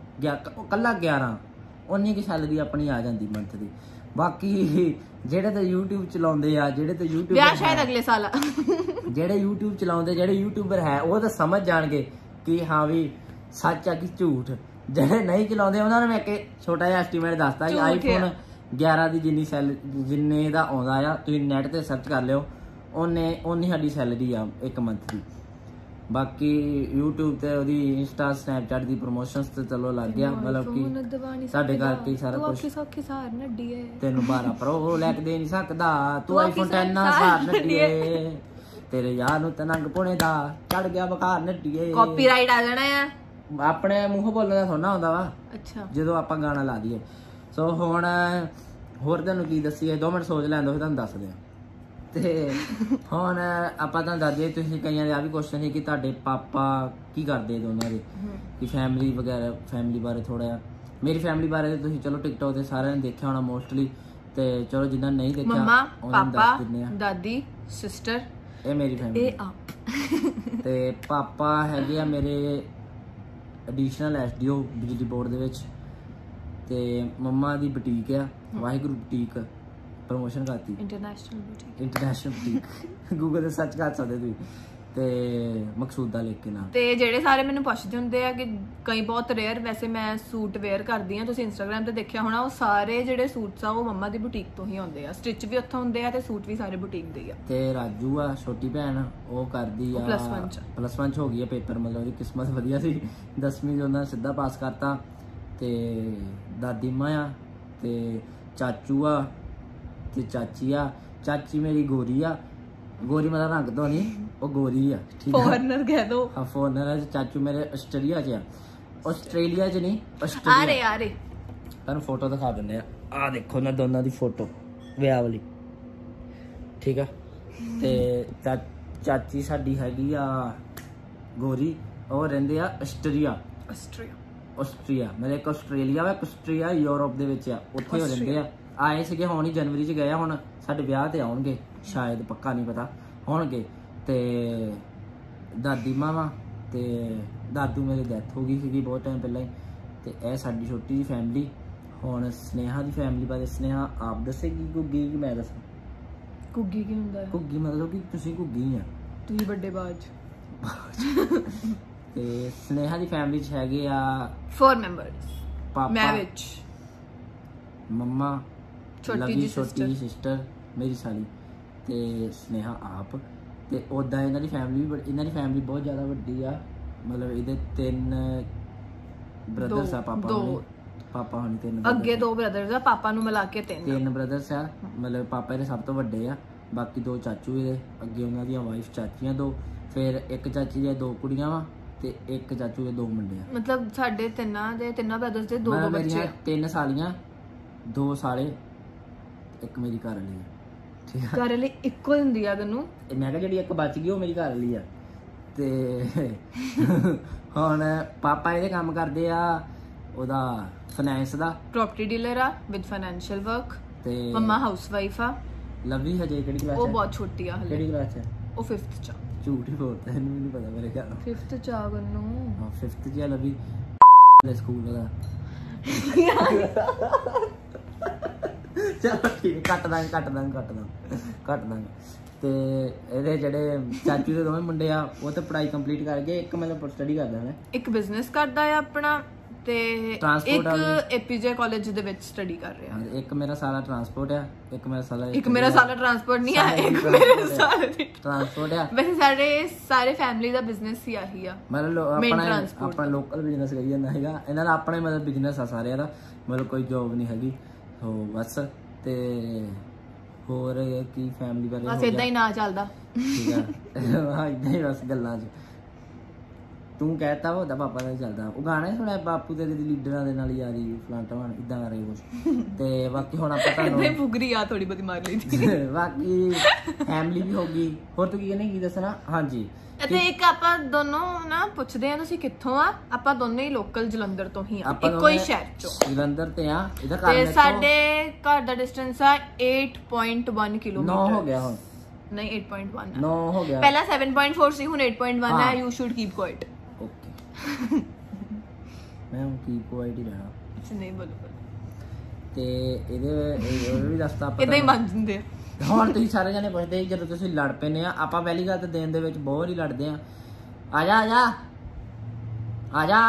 ਕੱਲਾ ਗਿਆਰਾਂ, ਉਨੀ ਕੀ ਸੈਲਰੀ ਆਪਣੀ ਆ ਜਾਂਦੀ ਮੰਥ ਦੀ। ਬਾਕੀ ਜਿਹੜੇ ਤਾਂ YouTube ਚਲਾਉਂਦੇ ਆ, ਜਿਹੜੇ ਤਾਂ YouTube ਵਿਆਹ ਸ਼ਾਇਦ ਅਗਲੇ ਸਾਲ ਆ, ਜਿਹੜੇ YouTube ਚਲਾਉਂਦੇ, ਜਿਹੜੇ YouTuber ਹੈ ਉਹ ਤਾਂ ਸਮਝ ਜਾਣਗੇ ਕਿ ਹਾਂ ਵੀ ਸੱਚ ਆ ਕਿ ਝੂਠ। ਜਿਹੜੇ ਨਹੀਂ ਚਲਾਉਂਦੇ ਉਹਨਾਂ ਨੂੰ ਮੈਂ ਇੱਕ ਛੋਟਾ ਜਿਹਾ ਐਸਟੀਮੇਟ ਦੱਸਦਾ ਕਿ ਆਈਫੋਨ ਗਿਆਰਾਂ ਦੀ ਜਿੰਨੀ ਸੈਲ ਜਿੰਨੇ ਦਾ ਆਉਂਦਾ ਆ, ਤੁਸੀਂ ਨੈਟ ਤੇ ਸਰਚ ਕਰ ਲਿਓ, ਉਹਨੇ ਉਨੀ ਸਾਡੀ ਸੈਲਰੀ ਆ ਇੱਕ ਮੰਥ ਦੀ। ਬਾਕੀ YouTube ਤੇ ਉਹਦੀ ਇੰਸਟਾ ਸਨੈਪਚੈਟ ਦੀ ਪ੍ਰਮੋਸ਼ਨਸ ਤੇ ਚਲੋ ਲੱਗ ਗਿਆ, ਮਤਲਬ ਕਿ ਸਾਡੇ ਕਰਕੇ ਸਾਰਾ ਕੁਝ। ਤੈਨੂੰ ਬਾਰਾਂ ਪ੍ਰੋ ਲੈ ਕੇ ਦੇ ਨਹੀਂ ਸਕਦਾ, ਤੂੰ ਆਈਫੋਨ ਟੈਨ ਸਾਰ ਨੱਡੀਏ, ਤੇਰੇ ਯਾਰ ਨੂੰ ਤਨੰਗ ਪੁਣੇ ਦਾ ਚੜ ਗਿਆ ਬੁਖਾਰ ਨੱਡੀਏ। ਕਾਪੀਰਾਈਟ ਆ ਜਾਣਾ ਆ, ਆਪਣੇ ਮੂੰਹ ਬੋਲਣ ਦਾ ਥੋੜਾ ਹੁੰਦਾ ਵਾ ਅੱਛਾ ਜਦੋਂ ਆਪਾਂ ਗਾਣਾ ਲਾ ਦਈਏ। ਸੋ ਹੁਣ ਹੋਰ ਤੁਹਾਨੂੰ ਕੀ ਦੱਸੀਏ, ਦੋ ਮਿੰਟ ਸੋਚ ਲੈਣ ਦੋ, ਤੁਹਾਨੂੰ ਦੱਸਦੇ ਆ। ਤੇ ਹੁਣ ਆਪਾਂ ਤੁਹਾਨੂੰ ਦੱਸ ਦਈਏ, ਤੁਸੀਂ ਕਈਆਂ ਦੇ ਆ ਵੀ ਕੁਐਸਚਨ ਸੀ ਕਿ ਤੁਹਾਡੇ ਪਾਪਾ ਕੀ ਕਰਦੇ ਦੋਨਾਂ ਦੇ, ਕਿ ਫੈਮਿਲੀ ਵਗੈਰਾ, ਫੈਮਿਲੀ ਬਾਰੇ ਥੋੜਾ ਜਿਹਾ। ਮੇਰੀ ਫੈਮਿਲੀ ਬਾਰੇ ਤੁਸੀਂ ਚਲੋ ਟਿਕਟੋਕ ਤੇ ਸਾਰਿਆਂ ਨੇ ਦੇਖਿਆ ਹੋਣਾ ਮੋਸਟਲੀ, ਤੇ ਚਲੋ ਜਿੱਦਾਂ ਨਹੀਂ ਦੇਖਿਆ ਮੰਮਾ, ਪਾਪਾ, ਦਾਦੀ, ਸਿਸਟਰ, ਇਹ ਮੇਰੀ ਫੈਮਿਲੀ। ਇਹ ਆਪ ਤੇ ਪਾਪਾ ਹੈਗੇ ਆ ਮੇਰੇ ਐਡੀਸ਼ਨਲ ਐਸਡੀਓ ਬਿਜਲੀ ਬੋਰਡ ਦੇ ਵਿੱਚ, ਤੇ ਮੰਮਾ ਦੀ ਬੁਟੀਕ ਆ ਵਾਹਿਗੁਰੂ ਬੁਟੀਕ, ਪ੍ਰੋਮੋਸ਼ਨ ਕਰਤੀ international boutique international boutique Google ਤੇ ਸਰਚ ਕਰ ਸਕਦੇ ਤੁਸੀਂ ਤੇ ਮਕਸੂਦਾ ਲਿਖ ਕੇ ਨਾ। ਤੇ ਜਿਹੜੇ ਸਾਰੇ ਮੈਨੂੰ ਪੁੱਛਦੇ ਹੁੰਦੇ ਆ ਕਿ ਕਈ ਬਹੁਤ ਰੇਅਰ ਵੈਸੇ ਮੈਂ ਸੂਟ ਵੇਅਰ ਕਰਦੀ ਆ, ਤੁਸੀਂ ਇੰਸਟਾਗ੍ਰਾਮ ਤੇ ਦੇਖਿਆ ਹੋਣਾ, ਉਹ ਸਾਰੇ ਜਿਹੜੇ ਸੂਟਸ ਆ ਉਹ ਮੰਮਾ ਦੀ ਬੁਟੀਕ ਤੋਂ ਹੀ ਆਉਂਦੇ ਆ, ਸਟਿਚ ਵੀ ਉੱਥੋਂ ਹੁੰਦੇ ਆ ਤੇ ਸੂਟ ਵੀ ਸਾਰੇ ਬੁਟੀਕ ਦੇ ਹੀ ਆ। ਤੇ ਰਾਜੂ ਆ ਛੋਟੀ ਭੈਣ, ਉਹ ਕਰਦੀ ਆ ਪਲੱਸ ਵਨ ਚ ਪਲੱਸ ਵਨ ਚ ਹੋ ਗਈ ਆ ਪੇਪਰ, ਮਤਲਬ ਉਹਦੀ ਕਿਸਮਤ ਵਧੀਆ ਸੀ, ਦਸਵੀਂ ਚ ਉਹਨਾਂ ਸਿੱਧਾ ਪਾਸ ਕਰਤਾ। ਤੇ ਦਾਦੀ ਮਾਂ ਆ ਤੇ ਚਾਚੂ ਆ ਤੇ ਚਾਚੀ ਆ। ਚਾਚੀ ਮੇਰੀ ਗੋਰੀ ਆ, ਗੋਰੀ ਮਤਲਬ ਰੰਗ ਤੋਂ ਨਹੀਂ, ਉਹ ਗੋਰੀ ਆ, ਠੀਕ ਆ, ਫੋਰਨਰ ਕਹਿ ਦੋ। ਹਾਂ ਫੋਰਨਰ ਆ। ਚਾਚੂ ਮੇਰੇ ਆਸਟ੍ਰੇਲੀਆ ਚ ਆ, ਆਸਟ੍ਰੇਲੀਆ ਚ ਨਹੀਂ ਆ ਆਸਟ੍ਰੇਲੀਆ। ਰਹੇ ਆ ਰਹੇ ਤੁਹਾਨੂੰ ਫੋਟੋ ਦਿਖਾ ਦਿੰਦੇ ਆ, ਆ ਦੇਖੋ ਨਾ ਦੋਨਾਂ ਦੀ ਫੋਟੋ ਵਿਆਹ ਵਾਲੀ, ਠੀਕ ਆ। ਤੇ ਚਾ ਚਾਚੀ ਸਾਡੀ ਹੈਗੀ ਆ ਗੋਰੀ, ਉਹ ਰਹਿੰਦੇ ਆ ਆਸਟ੍ਰੇਲੀਆ ਆਸਟ੍ਰੇਲੀਆ ਆਸਟ੍ਰੀਆ ਮੇਰੇ ਇੱਕ ਆਸਟ੍ਰੇਲੀਆ ਵਾ, ਆਸਟ੍ਰੀਆ ਯੂਰਪ ਦੇ ਵਿੱਚ ਆ, ਉੱਥੇ ਹੋ ਰਹਿੰਦੇ ਆ। ਆਏ ਸੀਗੇ ਹੁਣ ਹੀ ਜਨਵਰੀ ਚ ਗਏ, ਹੁਣ ਸਾਡੇ ਵਿਆਹ ਤੇ ਆਉਣਗੇ ਸ਼ਾਇਦ, ਪੱਕਾ ਨਹੀਂ ਪਤਾ ਹੋਣਗੇ। ਤੇ ਦਾਦੀ ਮਾਂ ਵਾ ਤੇ ਦਾਦੂ ਮੇਰੀ ਡੈਥ ਹੋ ਗਈ ਸੀਗੀ ਬਹੁਤ ਟਾਈਮ ਪਹਿਲਾਂ ਹੀ। ਤੇ ਇਹ ਸਾਡੀ ਛੋਟੀ ਜਿਹੀ ਫੈਮਿਲੀ। ਹੁਣ ਸਨੇਹਾ ਦੀ ਫੈਮਿਲੀ ਬਾਰੇ ਸਨੇਹਾ ਆਪ ਦੱਸੇਗੀ, ਘੁੱਗੀ ਕਿ ਮੈਂ ਦੱਸਾਂ? ਘੁੱਗੀ ਕੀ ਹੁੰਦਾ ਹੈ? ਘੁੱਗੀ ਮਤਲਬ ਕਿ ਤੁਸੀਂ ਘੁੱਗੀ ਆ, ਤੁਸੀਂ ਵੱਡੇ ਬਾਜ। ਤੇ ਸਨੇਹਾ ਦੀ ਫੈਮਿਲੀ ਚ ਹੈਗੇ ਆ ਫੋਰ ਮੈਂਬਰਸ, ਪਾਪਾ, ਮੈਂ ਵਿੱਚ, ਮੰਮਾ, ਛੋਟੀ ਜਿਹੀ ਛੋਟੀ ਸਿਸਟਰ ਮੇਰੀ ਸਾਲੀ ਤੇ ਸਨੇਹਾ ਆਪ। ਤੇ ਉਦਾਂ ਇਹਨਾਂ ਦੀ ਫੈਮਿਲੀ ਵੀ ਇਹਨਾਂ ਦੀ ਫੈਮਿਲੀ ਬਹੁਤ ਜ਼ਿਆਦਾ ਵੱਡੀ ਆ, ਮਤਲਬ ਇਹਦੇ ਤਿੰਨ ਬ੍ਰਦਰਸ ਆ, ਪਾਪਾ ਹੋਣੀ ਪਾਪਾ ਹੋਣੀ ਤਿੰਨ ਅੱਗੇ ਦੋ ਬ੍ਰਦਰਸ ਆ, ਪਾਪਾ ਨੂੰ ਮਿਲਾ ਕੇ ਤਿੰਨ ਤਿੰਨ ਬ੍ਰਦਰਸ ਆ, ਮਤਲਬ ਪਾਪਾ ਇਹਦੇ ਸਭ ਤੋਂ ਵੱਡੇ ਆ, ਬਾਕੀ ਦੋ ਚਾਚੂ ਇਹਦੇ, ਅੱਗੇ ਉਹਨਾਂ ਦੀਆਂ ਵਾਈਫ ਚਾਚੀਆਂ ਦੋ, ਫਿਰ ਇੱਕ ਚਾਚੀ ਦੀਆਂ ਦੋ ਕੁੜੀਆਂ ਵਾ ਤੇ ਇੱਕ ਚਾਚੂ ਦੇ ਦੋ ਮੁੰਡੇ ਆ। ਮਤਲਬ ਸਾਡੇ ਤਿੰਨਾਂ ਦੇ ਤਿੰਨਾਂ ਬ੍ਰਦਰਸ ਦੇ ਦੋ ਦੋ ਬੱਚੇ, ਤਿੰਨ ਸਾਲੀਆਂ, ਦੋ ਸਾਲੇ, ਇੱਕ ਮੇਰੀ ਘਰ ਵਾਲੀ ਆ, ਠੀਕ ਆ। ਘਰ ਵਾਲੀ ਇੱਕੋ ਹੁੰਦੀ ਆ ਤੈਨੂੰ? ਮੈਂ ਕਿਹਾ ਜਿਹੜੀ ਇੱਕ ਬਚ ਗਈ ਉਹ ਮੇਰੀ ਘਰ ਵਾਲੀ ਆ। ਤੇ ਹੁਣ ਪਾਪਾ ਇਹਦੇ ਕੰਮ ਕਰਦੇ ਆ ਉਹਦਾ ਫਾਈਨੈਂਸ ਦਾ, ਪ੍ਰੋਪਰਟੀ ਡੀਲਰ ਆ ਵਿਦ ਫਾਈਨੈਂਸ਼ੀਅਲ ਵਰਕ। ਤੇ ਮੰਮਾ ਹਾਊਸ ਵਾਈਫ ਆ। ਲਵਲੀ ਹਜੇ ਕਿਹੜੀ ਕਲਾਸ ਉਹ ਹੈ? ਬਹੁਤ ਛੋਟੀ ਆ ਹਲੇ। ਕਿਹੜੀ ਕਲਾਸ ਹੈ? ਉਹ ਫਿਫਥ ਚ। ਝੂਠ ਹੀ ਬੋਲਦਾ, ਇਹਨੂੰ ਵੀ ਨਹੀਂ ਪਤਾ ਮੇਰੇ ਘਰ। ਫਿਫਥ ਚ ਆ ਗੰਨੂ। ਹਾਂ ਫਿਫਥ ਚ ਆ ਲਵਲੀ ਦੇ ਸਕੂਲ ਦਾ। ਚਲੋ ਠੀਕ, ਕੱਟ ਦਾਂਗੇ ਕੱਟ ਦਾਂਗੇ ਕੱਟ ਦਾਂਗੇ ਕੱਟ ਦਾਂਗੇ। ਤੇ ਇਹਦੇ ਜਿਹੜੇ ਚਾਚੂ ਦੇ ਦੋਵੇਂ ਮੁੰਡੇ ਆ ਉਹ ਤਾਂ ਪੜ੍ਹਾਈ ਕੰਪਲੀਟ ਕਰ ਗਏ, ਇੱਕ ਮਤਲਬ ਸਟੱਡੀ ਕਰਦਾ ਹੈ, ਇੱਕ ਬਿਜ਼ਨਸ ਕਰਦਾ ਆ ਆਪਣਾ, ਤੇ ਇੱਕ ਏਪੀਜੇ ਕਾਲਜ ਦੇ ਵਿੱਚ ਸਟੱਡੀ ਕਰ ਰਿਹਾ। ਇੱਕ ਮੇਰਾ ਸਾਲਾ ਟਰਾਂਸਪੋਰਟ ਆ, ਇੱਕ ਮੇਰਾ ਸਾਲਾ ਇੱਕ ਮੇਰਾ ਸਾਲਾ ਟਰਾਂਸਪੋਰਟ ਨਹੀਂ ਆ, ਇੱਕ ਮੇਰੇ ਸਾਲੇ ਦੀ ਟਰਾਂਸਪੋਰਟ ਆ। ਵੈਸੇ ਸਾਡੇ ਸਾਰੇ ਫੈਮਿਲੀ ਦਾ ਬਿਜ਼ਨਸ ਹੀ ਆਹੀ ਆ, ਮਤਲਬ ਆਪਣਾ ਆਪਣਾ ਲੋਕਲ ਬਿਜ਼ਨਸ ਕਰੀ ਜਾਂਦਾ ਹੈਗਾ ਇਹਨਾਂ ਦਾ, ਆਪਣੇ ਮਤਲਬ ਬਿਜ਼ਨਸ ਆ ਸਾਰਿਆਂ ਦਾ, ਮਤਲਬ ਕੋਈ ਜੋਬ ਨਹੀਂ ਹੈਗੀ ਹੋ ਬਸ। ਤੇ ਹੋਰ ਕੀ ਫੈਮਿਲੀ ਬਾਰੇ ਬਸ ਇਦਾਂ ਹੀ ਨਾ ਚੱਲਦਾ, ਠੀਕ ਆ। ਹਾਂ ਇਦਾਂ ਹੀ ਬਸ ਗੱਲਾਂ 'ਚ ਤੂੰ ਕਹਿਤਾ ਉਹਦਾ ਪਾਪਾ ਦਾ ਚੱਲਦਾ। ਉਹ ਗਾਣਾ ਹੀ ਸੁਣਿਆ ਬਾਪੂ ਤੇਰੇ ਦੀ ਲੀਡਰਾਂ ਦੇ ਨਾਲ ਯਾਰੀ ਫਲਾਂਟਾ ਵਾਂ ਇਦਾਂ ਕਰ ਰਹੇ ਕੁਛ। ਤੇ ਬਾਕੀ ਹੁਣ ਆਪਾਂ ਤੁਹਾਨੂੰ ਫੁਗਰੀ ਆ ਥੋੜੀ ਬਹੁਤੀ ਮਾਰ ਲਈ। ਬਾਕੀ ਫੈਮਿਲੀ ਵੀ ਹੋ ਗਈ। ਹੋਰ ਤੂੰ ਕੀ ਕਹਿੰਦੀ ਕੀ ਦੱਸਣਾ? ਹਾਂਜੀ ਤੇ ਇੱਕ ਆਪਾਂ ਦੋਨੋਂ ਨਾ ਪੁੱਛਦੇ ਆ ਤੁਸੀਂ ਕਿੱਥੋਂ ਆ? ਆਪਾਂ ਦੋਨੇ ਹੀ ਲੋਕਲ ਜਲੰਧਰ ਤੋਂ ਹੀ ਆ, ਇੱਕੋ ਹੀ ਸ਼ਹਿਰ ਚੋਂ ਜਲੰਧਰ ਤੇ ਆ। ਇਹਦਾ ਘਰ ਤੇ ਸਾਡੇ ਘਰ ਦਾ ਡਿਸਟੈਂਸ ਆ ਅੱਠ ਪੁਆਇੰਟ ਇੱਕ ਕਿਲੋਮੀਟਰ। ਨੌ ਹੋ ਗਿਆ ਹੁਣ, ਨਹੀਂ ਅੱਠ ਪੁਆਇੰਟ ਇੱਕ ਨੌ ਹੋ ਗਿਆ। ਪਹਿਲਾਂ ਸੱਤ ਪੁਆਇੰਟ ਚਾਰ ਸੀ, ਹੁਣ ਅੱਠ ਪੁਆਇੰਟ ਇੱਕ ਹੈ। You should keep quiet. Okay ਮੈਂ ਹੁਣ ਕੀਪ ਕੁਆਇਟ ਹੀ ਰਹਿਣਾ। ਅੱਛਾ ਨਹੀਂ ਬੋਲੋ। ਤੇ ਇਹਦੇ ਇਹ ਵੀ ਦੱਸਤਾ ਆਪਾਂ ਇਦਾਂ ਹੀ ਮੰਨ ਜਾਂਦੇ ਆ। ਹੁਣ ਤੁਸੀਂ ਸਾਰੇ ਜਣੇ ਪੁੱਛਦੇ ਜਦੋਂ ਤੁਸੀਂ ਲੜ ਪੈਨੇ ਆ, ਆਪਾਂ ਪਹਿਲੀ ਗੱਲ ਤਾਂ ਦਿਨ ਦੇ ਵਿੱਚ ਬਹੁਤ ਹੀ ਲੜਦੇ ਆ। ਆ ਜਾ ਆ ਜਾ ਆ ਜਾ।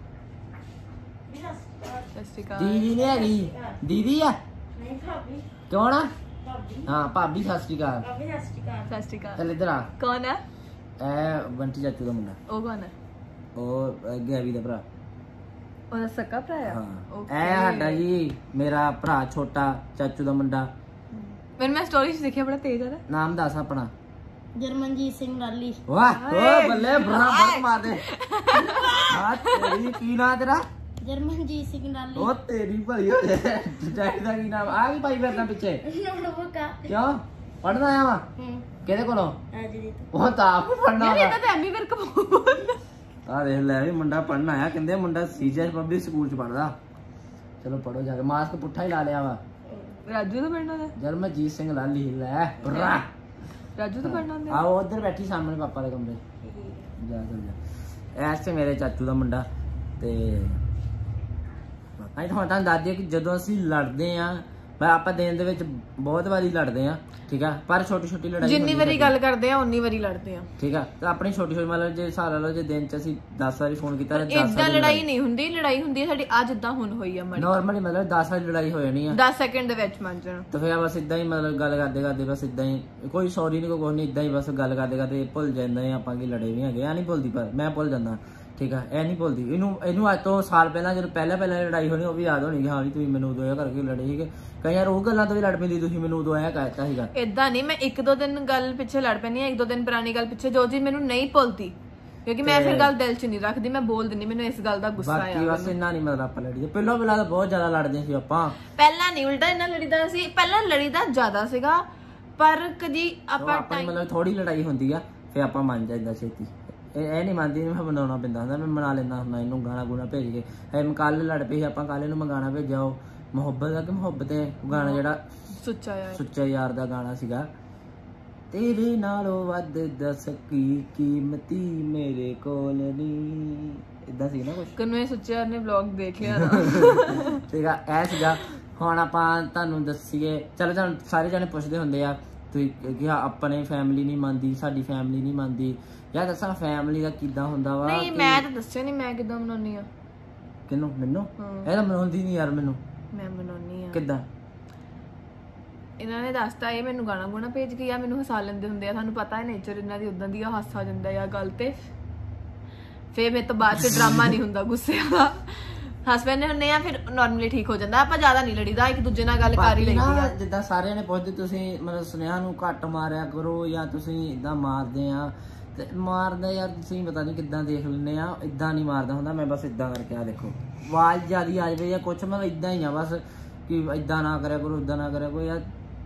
ਸਤਿ ਸ਼੍ਰੀ ਅਕਾਲ। ਦੀਦੀ ਨਹੀਂ ਹੈਗੀ, ਦੀਦੀ ਆ ਨਹੀਂ ਭਾਬੀ। ਕਿਉਂ ਨਾ? ਭਾਬੀ ਹਾਂ ਭਾਬੀ ਸਤਿ ਸ਼੍ਰੀ ਅਕਾਲ। ਭਾਬੀ ਸਤਿ ਸ਼੍ਰੀ ਅਕਾਲ। ਸਤਿ ਸ਼੍ਰੀ ਅਕਾਲ। ਚੱਲ ਇੱਧਰ ਆ। ਕੌਣ ਹੈ? ਇਹ ਬੰਟੀ ਚਾਚੂ ਦਾ ਮੁੰਡਾ। ਉਹ ਕੌਣ ਹੈ? ਉਹ ਗੈਵੀ ਦਾ ਭਰਾ। ਉਹਦਾ ਸਕਾ ਭਰਾ ਆ? ਹਾਂ ਇਹ ਸਾਡਾ ਜੀ ਮੇਰਾ ਭਰਾ ਛੋਟਾ ਚਾਚੂ ਦਾ ਮੁੰਡਾ। ਮੈਨੂੰ ਮੈਂ ਸਟੋਰੀ 'ਚ ਦੇਖਿਆ ਬੜਾ ਤੇਜ਼ ਆ। ਨਾਮ ਦੱਸ ਆਪਣਾ। ਜਰਮਨਜੀਤ ਸਿੰਘ ਲਾਲੀ। ਵਾਹ ਓ ਬੱਲੇ ਬਰਾ ਬਰ ਮਾਰ ਦੇ। ਆ ਤੇਰੀ ਕੀ ਨਾਮ ਤੇਰਾ? ਜਰਮਨਜੀਤ ਸਿੰਘ ਲਾਲੀ। ਉਹ ਤੇਰੀ ਭਲੀ ਹੋ ਜਾਏ। ਡੈਡੀ ਦਾ ਕੀ ਨਾਮ? ਆ ਕੀ ਭਾਈ ਫਿਰਦਾ ਪਿੱਛੇ? ਨੋਟਬੁੱਕ। ਕਿਉਂ ਪੜ੍ਹਨਾ ਆਇਆ ਵਾ? ਹੂੰ ਕਿਹਦੇ ਕੋਲੋਂ? ਅੱਜ ਦੀ ਉਹ ਤਾਂ ਆਪ ਹੀ ਪੜ੍ਹਨਾ ਯਾਰ ਵਾ। ਇਹਦਾ ਤਾਂ ਐਮੀ ਵਰਕ ਬੋਲਦਾ। ਆ ਦੇਖ ਲੈ ਵੀ ਮੁੰਡਾ ਪੜ੍ਹਨ ਆਇਆ, ਕਹਿੰਦੇ ਮੁੰਡਾ ਸੀਜੀਐਸ ਪਬਲਿਕ ਸਕੂਲ ਚ ਪੜ੍ਹਦਾ। ਚਲੋ ਪੜੋ ਜਾ ਕੇ। ਮਾਸਕ ਪੁੱਠਾ ਹੀ ਲਾ ਲਿਆ ਵਾ। ਰਾਜੂ ਦਾ ਪੜਨਾ ਦਾ? ਜਰਮਨਜੀਤ ਸਿੰਘ ਲਾਲੀ ਲੈ ਬਰਾ। ਰਾਜੂ ਦਾ ਪੜਨਾ ਦਾ? ਆਓ ਉਧਰ ਬੈਠੀ ਸਾਹਮਣੇ ਪਾਪਾ ਦੇ ਕਮਰੇ। ਜਾ ਚੱਲ ਜਾ। ਐਸ ਤੇ ਮੇਰੇ ਚਾਚੂ ਦਾ ਮੁੰਡਾ। ਤੇ ਅੱਜ ਹੁਣ ਤੁਹਾਨੂੰ ਦੱਸ ਦਈਏ ਕਿ ਜਦੋਂ ਅਸੀਂ ਲੜਦੇ ਆ ਪਰ ਆਪਾਂ ਦਿਨ ਦੇ ਵਿੱਚ ਬਹੁਤ ਵਾਰੀ ਲੜਦੇ ਆ, ਠੀਕ ਆ, ਪਰ ਛੋਟੀ ਛੋਟੀ ਲੜਾਈ ਜਿੰਨੀ ਵਾਰੀ ਗੱਲ ਕਰਦੇ ਆ ਉਨੀ ਵਾਰੀ ਲੜਦੇ ਆ, ਠੀਕ ਆ। ਤੇ ਆਪਣੀ ਛੋਟੀ ਛੋਟੀ ਮਤਲਬ ਜੇ ਹਿਸਾਬ ਲਾ ਲਓ ਜੇ ਦਿਨ ਚ ਅਸੀਂ ਦਸ ਵਾਰੀ ਫੋਨ ਕੀਤਾ ਤਾਂ ਦਸ ਇਦਾਂ ਲੜਾਈ ਨਹੀਂ ਹੁੰਦੀ, ਲੜਾਈ ਹੁੰਦੀ ਹੈ ਸਾਡੀ ਅੱਜ ਜਿੱਦਾਂ ਹੁਣ ਹੋਈ ਆ, ਨਾਰਮਲੀ ਮਤਲਬ ਦਸ ਵਾਰੀ ਲੜਾਈ ਹੋ ਜਾਣੀ ਆ ਦਸ ਸੈਕਿੰਡ ਦੇ ਵਿੱਚ ਮੰਨ ਜਾਣਾ। ਤੇ ਫਿਰ ਬਸ ਇਦਾਂ ਹੀ ਮਤਲਬ ਗੱਲ ਕਰਦੇ ਕਰਦੇ ਬਸ ਇਦਾਂ ਹੀ ਕੋਈ ਸੌਰੀ ਨਹੀਂ ਕੋਈ ਕੁਛ ਨਹੀਂ, ਇਦਾਂ ਹੀ ਬਸ ਗੱਲ ਕਰਦੇ ਕਰਦੇ ਭੁੱਲ ਜਾਂਦੇ ਆ ਆਪਾਂ ਕੀ ਲੜੇ ਵੀ ਹੈਗੇ ਆ। ਨਹੀਂ ਭੁੱਲਦੀ ਪਰ ਮੈਂ ਭੁੱਲ ਜਾਂਦਾ, ਠੀਕ ਆ, ਇਹ ਨਹੀਂ ਭੁੱਲਦੀ। ਇਹਨੂੰ ਇਹਨੂੰ ਅੱਜ ਤੋਂ ਸਾਲ ਪਹਿਲਾਂ ਜਦੋਂ ਪਹਿਲਾਂ ਪਹਿਲਾਂ ਲੜਾਈ ਹੋਣੀ ਉਹ ਵੀ ਯਾਦ ਹੋਣੀ ਕਿ ਹਾਂ ਵੀ ਤੁਸੀਂ ਮੈਨੂੰ ਉਦੋਂ ਇਹ ਕਰਕੇ ਲੜੇ ਸੀਗੇ। ਕਈ ਵਾਰ ਉਹ ਗੱਲਾਂ ਤੋਂ ਵੀ ਲੜ ਪੈਂਦੀ, ਤੁਸੀਂ ਮੈਨੂੰ ਉਦੋਂ ਇਹ ਕਹਿਤਾ ਸੀਗਾ। ਏਦਾਂ ਨਹੀਂ, ਮੈਂ ਇੱਕ ਦੋ ਦਿਨ ਗੱਲ ਪਿੱਛੇ ਲੜ ਪੈਂਦੀ ਆ, ਇੱਕ ਦੋ ਦਿਨ ਪੁਰਾਣੀ ਗੱਲ ਪਿੱਛੇ, ਜੋ ਚੀਜ਼ ਮੈਨੂੰ ਨਹੀਂ ਭੁੱਲਦੀ ਕਿਉਂਕਿ ਮੈਂ ਫਿਰ ਗੱਲ ਦਿਲ ਚ ਨਹੀਂ ਰੱਖਦੀ, ਮੈਂ ਬੋਲ ਦਿੰਦੀ, ਮੈਨੂੰ ਇਸ ਗੱਲ ਦਾ ਗੁੱਸਾ ਆ। ਬਾਕੀ ਬਸ ਇੰਨਾ ਨਹੀਂ ਮਤਲਬ ਆਪਾਂ ਲੜੀਦੇ, ਪਹਿਲਾਂ ਪਹਿਲਾਂ ਤਾਂ ਬਹੁਤ ਜ਼ਿਆਦਾ ਲੜਦੇ ਸੀ ਆਪਾਂ। ਪਹਿਲਾਂ ਨਹੀਂ, ਉਲਟਾ ਇੰਨਾ ਲੜੀਦਾ ਸੀ, ਪਹਿਲਾਂ ਲੜੀਦਾ ਜ਼ਿਆਦਾ ਸੀਗਾ, ਪਰ ਕਦੀ ਆਪਾਂ ਮਤਲਬ ਥੋੜੀ ਲੜਾਈ ਹੁੰਦੀ ਆ ਫਿਰ ਆਪਾਂ ਮੰਨ ਜਾਂਦਾ ਛੇਤੀ। ਇਹ ਇਹ ਨਹੀਂ ਮੰਨਦੀ, ਮੈਂ ਮਨਾਉਣਾ ਪੈਂਦਾ ਹੁੰਦਾ, ਮੈਂ ਮਨਾ ਲੈਂਦਾ ਹੁੰਦਾ ਇਹਨੂੰ ਗਾਣਾ ਗੁਣਾ ਭੇਜ ਕੇ। ਐ ਕੱਲ ਲੜ ਪਈ ਆਪਾਂ, ਕੱਲ ਇਹਨੂੰ ਮੈਂ ਗਾਣਾ ਭੇਜਿਆ ਉਹ ਮੁਹੱਬਤ ਦਾ ਕਿ ਮੁਹੱਬਤ ਹੈ ਗਾਣਾ ਜਿਹੜਾ ਸੁੱਚਾ ਯਾਰ ਸੁੱਚਾ ਯਾਰ ਦਾ ਗਾਣਾ ਸੀਗਾ। ਤੇਰੇ ਨਾਲੋਂ ਵੱਧ ਦੱਸ ਕੀ ਕੀਮਤੀ ਮੇਰੇ ਕੋਲ ਨਹੀਂ, ਇਦਾਂ ਸੀ ਨਾ ਕੁਛ। ਕਨਵੇ ਸੁੱਚਾ ਯਾਰ ਨੇ ਵਲੌਗ ਦੇਖ ਲਿਆ ਠੀਕ ਆ, ਇਹ ਸੀਗਾ। ਹੁਣ ਆਪਾਂ ਤੁਹਾਨੂੰ ਦੱਸੀਏ, ਚਲੋ ਤੁਹਾਨੂੰ ਸਾਰੇ ਜਾਣੇ ਪੁੱਛਦੇ ਹੁੰਦੇ ਆ ਤੁਸੀਂ ਕਿ ਆਪਣੇ ਫੈਮਿਲੀ ਨਹੀਂ ਮੰਨਦੀ, ਸਾਡੀ ਫੈਮਿਲੀ ਨਹੀਂ ਮੰਨਦੀ। ਯਾਰ ਦੱਸਾਂ ਫੈਮਿਲੀ ਦਾ ਕਿੱਦਾਂ ਹੁੰਦਾ ਵਾ? ਨਹੀਂ ਮੈਂ ਤਾਂ ਦੱਸਿਆ ਨਹੀਂ ਮੈਂ ਕਿੱਦਾਂ ਮਨਾਉਣੀ ਆ। ਕਿਹਨੂੰ? ਮੈਨੂੰ? ਇਹ ਤਾਂ ਮਨਾਉਂਦੀ ਨਹੀਂ ਯਾਰ ਮੈਨੂੰ। ਮੈਂ ਮਨਾਉਣੀ ਆ। ਕਿੱਦਾਂ? ਇਹਨਾਂ ਨੇ ਦੱਸਤਾ, ਇਹ ਮੈਨੂੰ ਗਾਣਾ ਗੁਣਾ ਭੇਜ ਕੇ, ਆ ਮੈਨੂੰ ਹਸਾ ਲੈਂਦੇ ਹੁੰਦੇ ਆ, ਤੁਹਾਨੂੰ ਪਤਾ ਹੈ ਨੇਚਰ ਇਹਨਾਂ ਦੀ ਉਦਾਂ ਦੀ ਆ, ਹਾਸਾ ਆ ਜਾਂਦਾ ਆ ਗੱਲ ਤੇ, ਫੇਰ ਮੇਰੇ ਤੋਂ ਬਾਅਦ ਚ ਡਰਾਮਾ ਨਹੀਂ ਹੁੰਦਾ ਗੁੱਸੇ ਦਾ, ਹੱਸ ਪੈਂਦੇ ਹੁੰਦੇ ਆ, ਫਿਰ ਨਾਰਮਲੀ ਠੀਕ ਹੋ ਜਾਂਦਾ। ਆਪਾਂ ਜ਼ਿਆਦਾ ਨਹੀਂ ਲੜੀਦਾ, ਇੱਕ ਦੂਜੇ ਨਾਲ ਗੱਲ ਕਰ ਹੀ ਲਈਦੀ ਆ। ਜਿੱਦਾਂ ਸਾਰਿਆਂ ਨੇ ਪੁੱਛਦੇ ਤੁਸੀਂ ਮਤਲਬ ਸੁਨੇਹਾ ਨੂੰ ਘੱਟ ਮਾਰਿਆ ਕਰੋ ਜਾਂ ਤੁਸੀਂ ਇਦਾਂ ਮਾਰਦੇ ਆ, ਤੇ ਮਾਰਦਾ ਯਾਰ ਤੁਸੀਂ ਪਤਾ ਨਹੀਂ ਕਿੱਦਾਂ ਦੇਖ ਲੈਂਦੇ ਆ, ਇਦਾਂ ਨਹੀਂ ਮਾਰਦਾ ਹੁੰਦਾ ਮੈਂ, ਬਸ ਇਦਾਂ ਕਰਕੇ ਆ ਦੇਖੋ ਆਵਾਜ਼ ਜ਼ਿਆਦੀ ਆ ਜਾਵੇ ਜਾਂ ਕੁਛ, ਮਤਲਬ ਇਦਾਂ ਹੀ ਆ ਬਸ ਕਿ ਇਦਾਂ ਨਾ ਕਰਿਆ ਕਰੋ, ਇਦਾਂ ਨਾ ਕਰਿਆ ਕਰੋ ਯਾਰ।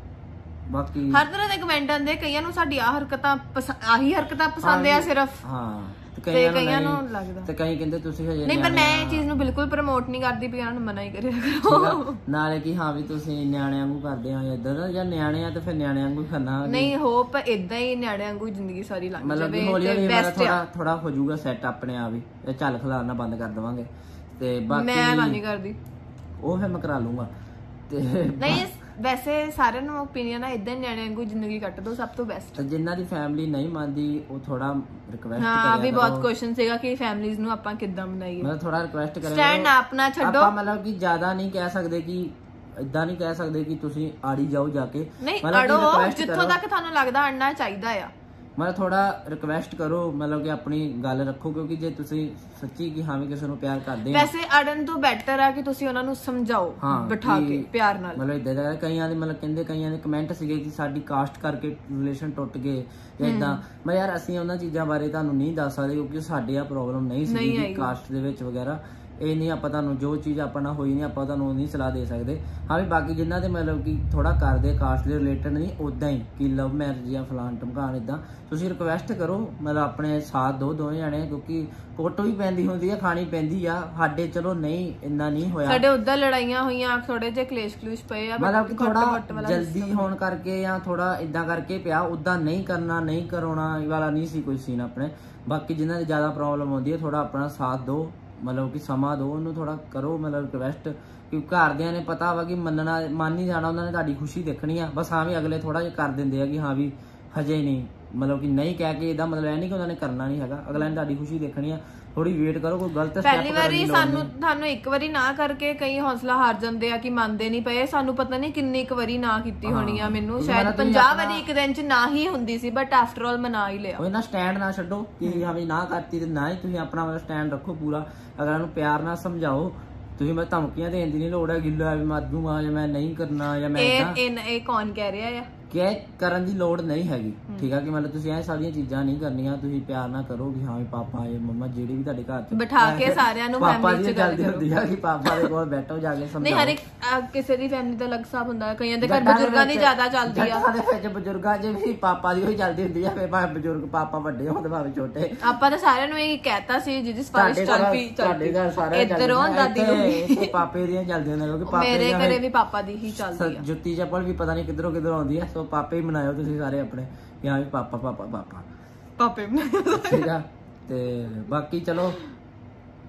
ਬਾਕੀ ਹਰ ਤਰ੍ਹਾਂ ਦੇ ਕਮੈਂਟ ਆਉਂਦੇ, ਕਈਆਂ ਨੂੰ ਸਾਡੀ ਆ ਹਰਕਤਾਂ ਆਹੀ ਹਰਕਤਾਂ ਪਸੰਦ ਆ ਸਿਰਫ, ਹਾਂ, ਤੇ ਕਈਆਂ ਨੂੰ ਲੱਗਦਾ, ਤੇ ਕਈ ਕਹਿੰਦੇ ਤੁਸੀਂ ਹਜੇ ਨਹੀਂ, ਪਰ ਮੈਂ ਇਹ ਚੀਜ਼ ਨੂੰ ਬਿਲਕੁਲ ਪ੍ਰਮੋਟ ਨਹੀਂ ਕਰਦੀ ਪਈ, ਨੂੰ ਮਨਾ ਹੀ ਕਰਿਆ ਕਰੋ ਨਾਲੇ ਕਿ ਹਾਂ ਵੀ ਤੁਸੀਂ ਨਿਆਣਿਆਂ ਵਾਂਗੂ ਕਰਦੇ ਆ ਇਦਾਂ, ਜਾਂ ਨਿਆਣੇ ਆ ਤੇ ਫਿਰ ਨਿਆਣਿਆਂ ਵਾਂਗੂ ਕਰਨਾ। ਨਹੀਂ ਹੋਪ ਇਦਾਂ ਹੀ ਨਿਆਣਿਆਂ ਵਾਂਗੂ ਜ਼ਿੰਦਗੀ ਸਾਰੀ ਲੰਘ ਜਾਵੇ, ਮਤਲਬ ਹੌਲੀ ਹੌਲੀ ਥੋੜਾ ਥੋੜਾ ਹੋ ਜਾਊਗਾ ਸੈੱਟ ਆਪਣੇ ਆਪ ਹੀ, ਇਹ ਚੱਲ ਖਿਲਾਰਨਾ ਬੰਦ ਕਰ ਦੇਵਾਂਗੇ। ਤੇ ਬਾਕੀ ਮੈਂ ਨਹੀਂ ਕਰਦੀ, ਉਹ ਫਿਰ ਮੈਂ ਕਰਾ ਲੂੰਗਾ। ਤੇ ਨਹੀਂ ਵੈਸੇ ਸਾਰਿਆਂ ਨੂੰ ਓਪੀਨੀਅਨ ਆ ਇਦਾਂ ਨਿਆਣਿਆਂ ਵਾਂਗੂ ਜ਼ਿੰਦਗੀ ਕੱਟ ਦੋ, ਸਭ ਤੋਂ ਬੈਸਟ। ਜਿਨ੍ਹਾਂ ਦੀ ਫੈਮਿਲੀ ਨਹੀਂ ਮੰਨਦੀ ਉਹ ਥੋੜਾ ਰਿਕਵੈਸਟ ਕਰਿਆ ਹਾਂ, ਵੀ ਬਹੁਤ ਕੁਐਸਚਨ ਸੀਗਾ ਕਿ ਫੈਮਿਲੀਜ਼ ਨੂੰ ਆਪਾਂ ਕਿੱਦਾਂ ਬਣਾਈਏ, ਮੈਂ ਥੋੜਾ ਰਿਕਵੈਸਟ ਕਰਿਆ ਸਟੈਂਡ ਆਪਣਾ ਛੱਡੋ। ਆਪਾਂ ਮਤਲਬ ਕਿ ਜ਼ਿਆਦਾ ਨਹੀਂ ਕਹਿ ਸਕਦੇ ਕਿ ਇਦਾਂ ਨਹੀਂ ਕਹਿ ਸਕਦੇ ਕਿ ਤੁਸੀਂ ਆੜੀ ਜਾਓ ਜਾ ਕੇ, ਨਹੀਂ ਅੜੋ, ਜਿੱਥੋਂ ਤੱਕ ਤੁਹਾਨੂੰ ਲੱਗਦਾ ਅੜਨਾ ਚਾਹੀਦਾ ਆ, ਮਤਲਬ ਥੋੜਾ ਰਿਕਵੈਸਟ ਕਰੋ, ਮਤਲਬ ਕਿ ਆਪਣੀ ਗੱਲ ਰੱਖੋ, ਕਿਉਂਕਿ ਜੇ ਤੁਸੀਂ ਸੱਚੀ ਕਿ ਹਾਂ ਵੀ ਕਿਸੇ ਨੂੰ ਪਿਆਰ ਕਰਦੇ ਆ, ਵੈਸੇ ਅੜਨ ਤੋਂ ਬੈਟਰ ਆ ਕਿ ਤੁਸੀਂ ਉਹਨਾਂ ਨੂੰ ਸਮਝਾਓ ਬਿਠਾ ਕੇ ਪਿਆਰ ਨਾਲ। ਮਤਲਬ ਇਦਾਂ ਦਾ ਕਈਆਂ ਦੇ ਮਤਲਬ ਕਹਿੰਦੇ ਕਈਆਂ ਦੇ ਕਮੈਂਟ ਸੀਗੇ ਕਿ ਸਾਡੀ ਕਾਸਟ ਕਰਕੇ ਰਿਲੇਸ਼ਨ ਟੁੱਟ ਗਏ ਜਾਂ ਇਦਾਂ, ਮੈਂ ਯਾਰ ਅਸੀਂ ਉਹਨਾਂ ਚੀਜ਼ਾਂ ਬਾਰੇ ਤੁਹਾਨੂੰ ਨਹੀਂ ਦੱਸ ਸਕਦੇ ਕਿਉਂਕਿ ਸਾਡੇ ਆ ਪ੍ਰੋਬਲਮ ਨਹੀਂ ਸੀ ਕਾਸਟ ਦੇ ਵਿੱਚ ਵਗੈਰਾ, ਇਹ ਨਹੀਂ ਆਪਾਂ ਤੁਹਾਨੂੰ ਜੋ ਚੀਜ਼ ਆਪਣਾ ਹੋਈ ਨਹੀਂ ਆਪਾਂ ਤੁਹਾਨੂੰ ਨਹੀਂ ਸਲਾਹ ਦੇ ਸਕਦੇ। ਹਾਂ ਵੀ ਬਾਕੀ ਜਿਨ੍ਹਾਂ ਦੇ ਮਤਲਬ ਕਿ ਥੋੜਾ ਕਰਦੇ ਕਾਸਟ ਦੇ ਰਿਲੇਟਡ ਨਹੀਂ ਉਦਾਂ ਹੀ ਕਿ ਲਵ ਮੈਰਿਜ ਜਾਂ ਫਲਾਨ ਟਮਕਾਨ ਇਦਾਂ, ਤੁਸੀਂ ਰਿਕਵੈਸਟ ਕਰੋ, ਮਤਲਬ ਆਪਣੇ ਸਾਥ ਦੋ ਦੋਵੇਂ ਜਾਣੇ, ਕਿਉਂਕਿ ਕੁੱਟ ਵੀ ਪੈਂਦੀ ਹੁੰਦੀ ਆ, ਖਾਣੀ ਪੈਂਦੀ ਆ, ਸਾਡੇ ਚਲੋ ਨਹੀਂ ਇੰਨਾ ਨਹੀਂ ਹੋਇਆ, ਸਾਡੇ ਉਦਾਂ ਲੜਾਈਆਂ ਹੋਈਆਂ, ਥੋੜੇ ਜਿਹੇ ਕਲੇਸ਼ ਕਲੂਸ਼ ਪਏ ਆ, ਮਤਲਬ ਕਿ ਥੋੜਾ ਜਲਦੀ ਹੋਣ ਕਰਕੇ ਜਾਂ ਥੋੜਾ ਇਦਾਂ ਕਰਕੇ ਪਿਆ, ਉਦਾਂ ਨਹੀਂ ਕਰਨਾ ਨਹੀਂ ਕਰਾਉਣਾ ਵਾਲਾ ਨਹੀਂ ਸੀ ਕੋਈ ਸੀਨ ਆਪਣੇ। ਬਾਕੀ ਜਿਨ੍ਹਾਂ ਦੀ ਜ਼ਿਆਦਾ ਪ੍ਰੋਬਲਮ ਆਉਂਦੀ ਹੈ ਥੋੜਾ ਆਪਣਾ ਸਾਥ ਦਿਓ, ਮਤਲਬ ਕਿ ਸਮਾਂ ਦਿਓ ਉਹਨੂੰ, ਥੋੜਾ ਕਰੋ ਮਤਲਬ ਰਿਕਵੈਸਟ, ਕਿਉਂਕਿ ਘਰਦਿਆਂ ਨੇ ਪਤਾ ਵਾ ਕਿ ਮੰਨਣਾ ਮੰਨ ਨਹੀਂ ਜਾਣਾ, ਉਹਨਾਂ ਨੇ ਤੁਹਾਡੀ ਖੁਸ਼ੀ ਦੇਖਣੀ ਆ, ਬਸ ਹਾਂ ਵੀ ਅਗਲੇ ਥੋੜਾ ਜਿਹਾ ਕਰ ਦਿੰਦੇ ਆ ਕਿ ਹਾਂ ਵੀ ਹਜੇ ਨਹੀਂ, ਮਤਲਬ ਕਿ ਨਹੀਂ ਕਹਿ ਕੇ ਇਹਦਾ ਮਤਲਬ ਇਹ ਨਹੀਂ ਕਿ ਉਹਨਾਂ ਨੇ ਕਰਨਾ ਨਹੀਂ ਹੈਗਾ, ਅਗਲੇ ਨੇ ਤੁਹਾਡੀ ਖੁਸ਼ੀ ਦੇਖਣੀ ਆ, ਥੋੜੀ ਵੇਟ ਕਰੋ, ਕੋਈ ਗਲਤ ਸਟੈਪ ਪਹਿਲੀ ਵਾਰੀ ਸਾਨੂੰ ਤੁਹਾਨੂੰ ਇੱਕ ਵਾਰੀ ਨਾ ਕਰਕੇ ਕਈ ਹੌਸਲਾ ਹਾਰ ਜਾਂਦੇ ਆ ਕਿ ਮੰਨਦੇ ਨਹੀਂ ਪਏ, ਸਾਨੂੰ ਪਤਾ ਨਹੀਂ ਕਿੰਨੀ ਇੱਕ ਵਾਰੀ ਨਾ ਕੀਤੀ ਹੋਣੀ ਆ, ਮੈਨੂੰ ਸ਼ਾਇਦ ਪੰਜਾਹ ਵਾਰੀ ਇੱਕ ਦਿਨ ਚ ਨਾ ਹੀ ਹੁੰਦੀ ਸੀ, ਬਟ ਆਫਟਰ ਆਲ ਮਨਾ ਹੀ ਲਿਆ। ਉਹ ਨਾ ਸਟੈਂਡ ਨਾ ਛੱਡੋ ਕਿ ਹਾਂ ਵੀ ਨਾ ਕਰਤੀ ਤੇ ਨਾ ਹੀ ਤੁਸੀਂ ਆਪਣਾ ਵਾਲਾ ਸਟੈਂਡ ਰੱਖੋ ਪੂਰਾ, ਅਗਲਿਆਂ ਨੂੰ ਪਿਆਰ ਨਾਲ ਸਮਝਾਓ, ਤੁਸੀਂ ਮੈਂ ਧਮਕੀਆਂ ਦੇਣ ਦੀ ਨਹੀਂ ਲੋੜ ਹੈ, ਗਿੱਲਾ ਵੀ ਮਰ ਦੂੰਗਾ ਜਾਂ ਮੈਂ ਨਹੀਂ ਕਰਨਾ ਜਾਂ ਮੈਂ ਇਹ ਇਹ ਕੌਣ ਕਹਿ ਰਿਹਾ ਆ ਕਿ ਕਰਨ ਦੀ ਲੋੜ ਨਹੀਂ ਹੈਗੀ, ਠੀਕ ਆ, ਕਿ ਮਤਲਬ ਤੁਸੀਂ ਇਹ ਸਾਰੀਆਂ ਚੀਜ਼ਾਂ ਨਹੀਂ ਕਰਨੀਆਂ, ਤੁਸੀਂ ਪਿਆਰ ਨਾਲ ਕਰੋ ਕਿ ਹਾਂ ਵੀ ਪਾਪਾ ਜਾਂ ਮੰਮਾ ਜਿਹੜੇ ਵੀ ਤੁਹਾਡੇ ਘਰ ਚ ਬਿਠਾ ਕੇ ਸਾਰਿਆਂ ਨੂੰ ਫੈਮਿਲੀ ਚ ਗੱਲ ਹੁੰਦੀ ਆ ਕਿ ਪਾਪਾ ਦੇ ਕੋਲ ਬੈਠੋ ਜਾ ਕੇ ਸਮਝਾਓ। ਨਹੀਂ ਹਰ ਇੱਕ ਕਿਸੇ ਦੀ ਫੈਮਿਲੀ ਦਾ ਅਲੱਗ ਹਿਸਾਬ ਹੁੰਦਾ, ਕਈਆਂ ਦੇ ਘਰ ਬਜ਼ੁਰਗਾਂ ਦੀ ਜ਼ਿਆਦਾ ਚੱਲਦੀ ਆ, ਸਾਡੇ ਵਿੱਚ ਬਜ਼ੁਰਗਾਂ ਚ ਵੀ ਪਾਪਾ ਦੀ ਹੋਈ ਚੱਲਦੀ ਹੁੰਦੀ ਆ, ਫਿਰ ਭਾਵੇਂ ਬਜ਼ੁਰਗ ਪਾਪਾ ਵੱਡੇ ਹੋਣ ਭਾਵੇਂ ਛੋਟੇ, ਆਪਾਂ ਤਾਂ ਸਾਰਿਆਂ ਨੂੰ ਇਹ ਕਹਿਤਾ ਸੀ ਜਿਹਦੀ ਸਪਾਰਿਸ਼ ਚੱਲ ਪਈ ਤੁਹਾਡੇ ਘਰ ਸਾਰੇ ਇੱਧਰੋਂ ਦਾਦੀ ਨੂੰ ਪਾਪੇ ਦੀਆਂ ਚੱਲਦੀਆਂ ਨੇ, ਕਿਉਂਕਿ ਪਾਪੇ ਮੇਰੇ ਘਰੇ ਵੀ ਪਾਪਾ ਦੀ ਹੀ ਚੱਲਦੀ ਆ, ਜੁੱਤੀ ਚੱਪਲ ਵੀ ਪਤਾ ਨਹੀਂ ਕਿੱਧਰੋਂ ਕਿੱਧਰੋਂ ਆਉਂਦੀ ਆ, ਸੋ ਪਾਪੇ ਹੀ ਬਣਾਇਓ ਤੁਸੀਂ ਸਾਰੇ ਆਪਣੇ, ਕਿ ਹਾਂ ਵੀ ਪਾਪਾ ਪਾਪਾ ਪਾਪਾ ਪਾਪੇ ਠੀਕ ਆ। ਤੇ ਬਾਕੀ ਚਲੋ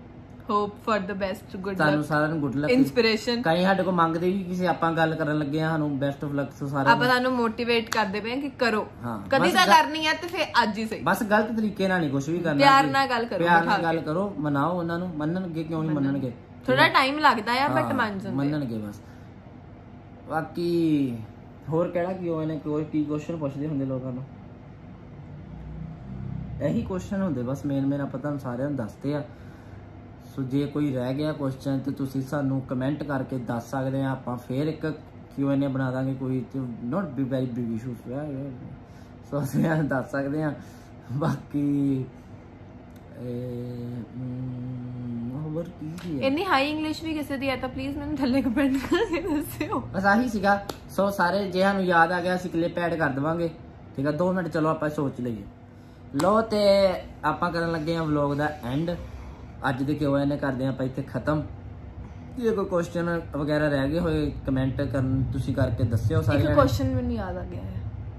hope for the best good ਤੁਹਾਨੂੰ ਲੱਕ ਸਾਰਿਆਂ ਨੂੰ ਗੁੱਡ ਲੱਕ ਇਨਸਪੀਰੇਸ਼ਨ ਕਈ ਸਾਡੇ ਕੋਲ ਮੰਗਦੇ ਵੀ ਕਿਸੇ ਆਪਾਂ ਗੱਲ ਕਰਨ ਲੱਗੇ ਆ ਸਾਨੂੰ ਬੈਸਟ ਆਫ ਲੱਕ ਸਾਰਿਆਂ ਆਪਾਂ ਤੁਹਾਨੂੰ ਮੋਟੀਵੇਟ ਕਰਦੇ ਪਏ ਕਿ ਕਰੋ ਹਾਂ, ਕਦੀ ਬਸ ਤਾਂ ਗੱਲ- ਕਰਨੀ ਹੈ ਤੇ ਫਿਰ ਅੱਜ ਹੀ ਸਹੀ ਬਸ ਗਲਤ ਤਰੀਕੇ ਨਾਲ ਨਹੀਂ ਕੁਝ ਵੀ ਕਰਨਾ ਪਿਆਰ ਜੀ। ਨਾਲ ਗੱਲ ਕਰੋ, ਪਿਆਰ ਬਿਠਾ ਨਾਲ ਗੱਲ ਕਰੋ, ਮਨਾਓ ਉਹਨਾਂ ਨੂੰ, ਮੰਨਣਗੇ ਕਿਉਂ ਨਹੀਂ ਮੰਨਣਗੇ, ਥੋੜਾ ਟਾਈਮ ਲੱਗਦਾ ਆ ਬਟ ਹਾਂ, ਮੰਨ ਜਾਂਦੇ ਮੰਨਣਗੇ ਬਸ। ਬਾਕੀ ਹੋਰ ਕਿਹੜਾ ਕੀ ਹੋਏ ਨੇ ਕੋਈ ਕੀ ਕੁਐਸਚਨ ਪੁੱਛਦੇ ਹੁੰਦੇ ਲੋਕਾਂ ਨੂੰ, ਇਹੀ ਕੁਐਸਚਨ ਹੁੰਦੇ ਬਸ ਮੇਨ ਮੇਨ ਆਪਾਂ ਤੁਹਾਨੂੰ ਸਾਰਿਆਂ ਨੂੰ ਦੱਸਦੇ ਆ। ਸੋ ਜੇ ਕੋਈ ਰਹਿ ਗਿਆ ਕੁਐਸਚਨ ਤੇ ਤੁਸੀਂ ਸਾਨੂੰ ਕਮੈਂਟ ਕਰਕੇ ਦੱਸ ਸਕਦੇ ਆ, ਆਪਾਂ ਫੇਰ ਇੱਕ ਕਿਊ ਐਨ ਏ ਬਣਾ ਦਾਂਗੇ ਕੋਈ, not be very big issues so ਅਸੀਂ ਦੱਸ ਸਕਦੇ ਆ। ਬਾਕੀ ਹੋਰ ਕੀ ਹੈ, ਇੰਨੀ ਹਾਈ ਇੰਗਲਿਸ਼ ਵੀ ਕਿਸੇ ਦੀ ਹੈ ਤਾਂ ਪਲੀਜ਼ ਮੈਨੂੰ ਥੱਲੇ ਕਮੈਂਟ ਕਰਕੇ ਦੱਸਿਓ। ਬਸ ਆਹੀ ਸੀਗਾ। ਸੋ ਸਾਰੇ ਜੇ ਸਾਨੂੰ ਯਾਦ ਆ ਗਿਆ ਅਸੀਂ ਕਲਿੱਪ ਐਡ ਕਰ ਦੇਵਾਂਗੇ, ਠੀਕ ਆ। ਦੋ ਮਿੰਟ ਚਲੋ ਆਪਾਂ ਸੋਚ ਲਈਏ। ਲੋ ਤੇ ਆਪਾਂ ਕਰਨ ਲੱਗੇ ਆ ਵਲੌਗ ਦਾ ਐਂਡ। ਅੱਜ ਦੇ ਕਿਉਂ ਇਹਨੇ ਕਰਦੇ ਆ ਆਪਾਂ ਇੱਥੇ ਖਤਮ। ਜੇ ਕੋਈ ਕੁਐਸਚਨ ਵਗੈਰਾ ਰਹਿ ਗਏ ਹੋਏ ਕਮੈਂਟ ਕਰਨ ਤੁਸੀਂ ਕਰਕੇ ਦੱਸਿਓ ਸਾਰੇ। ਇੱਕ ਕੁਐਸਚਨ ਮੈਨੂੰ ਯਾਦ ਆ ਗਿਆ ਹੈ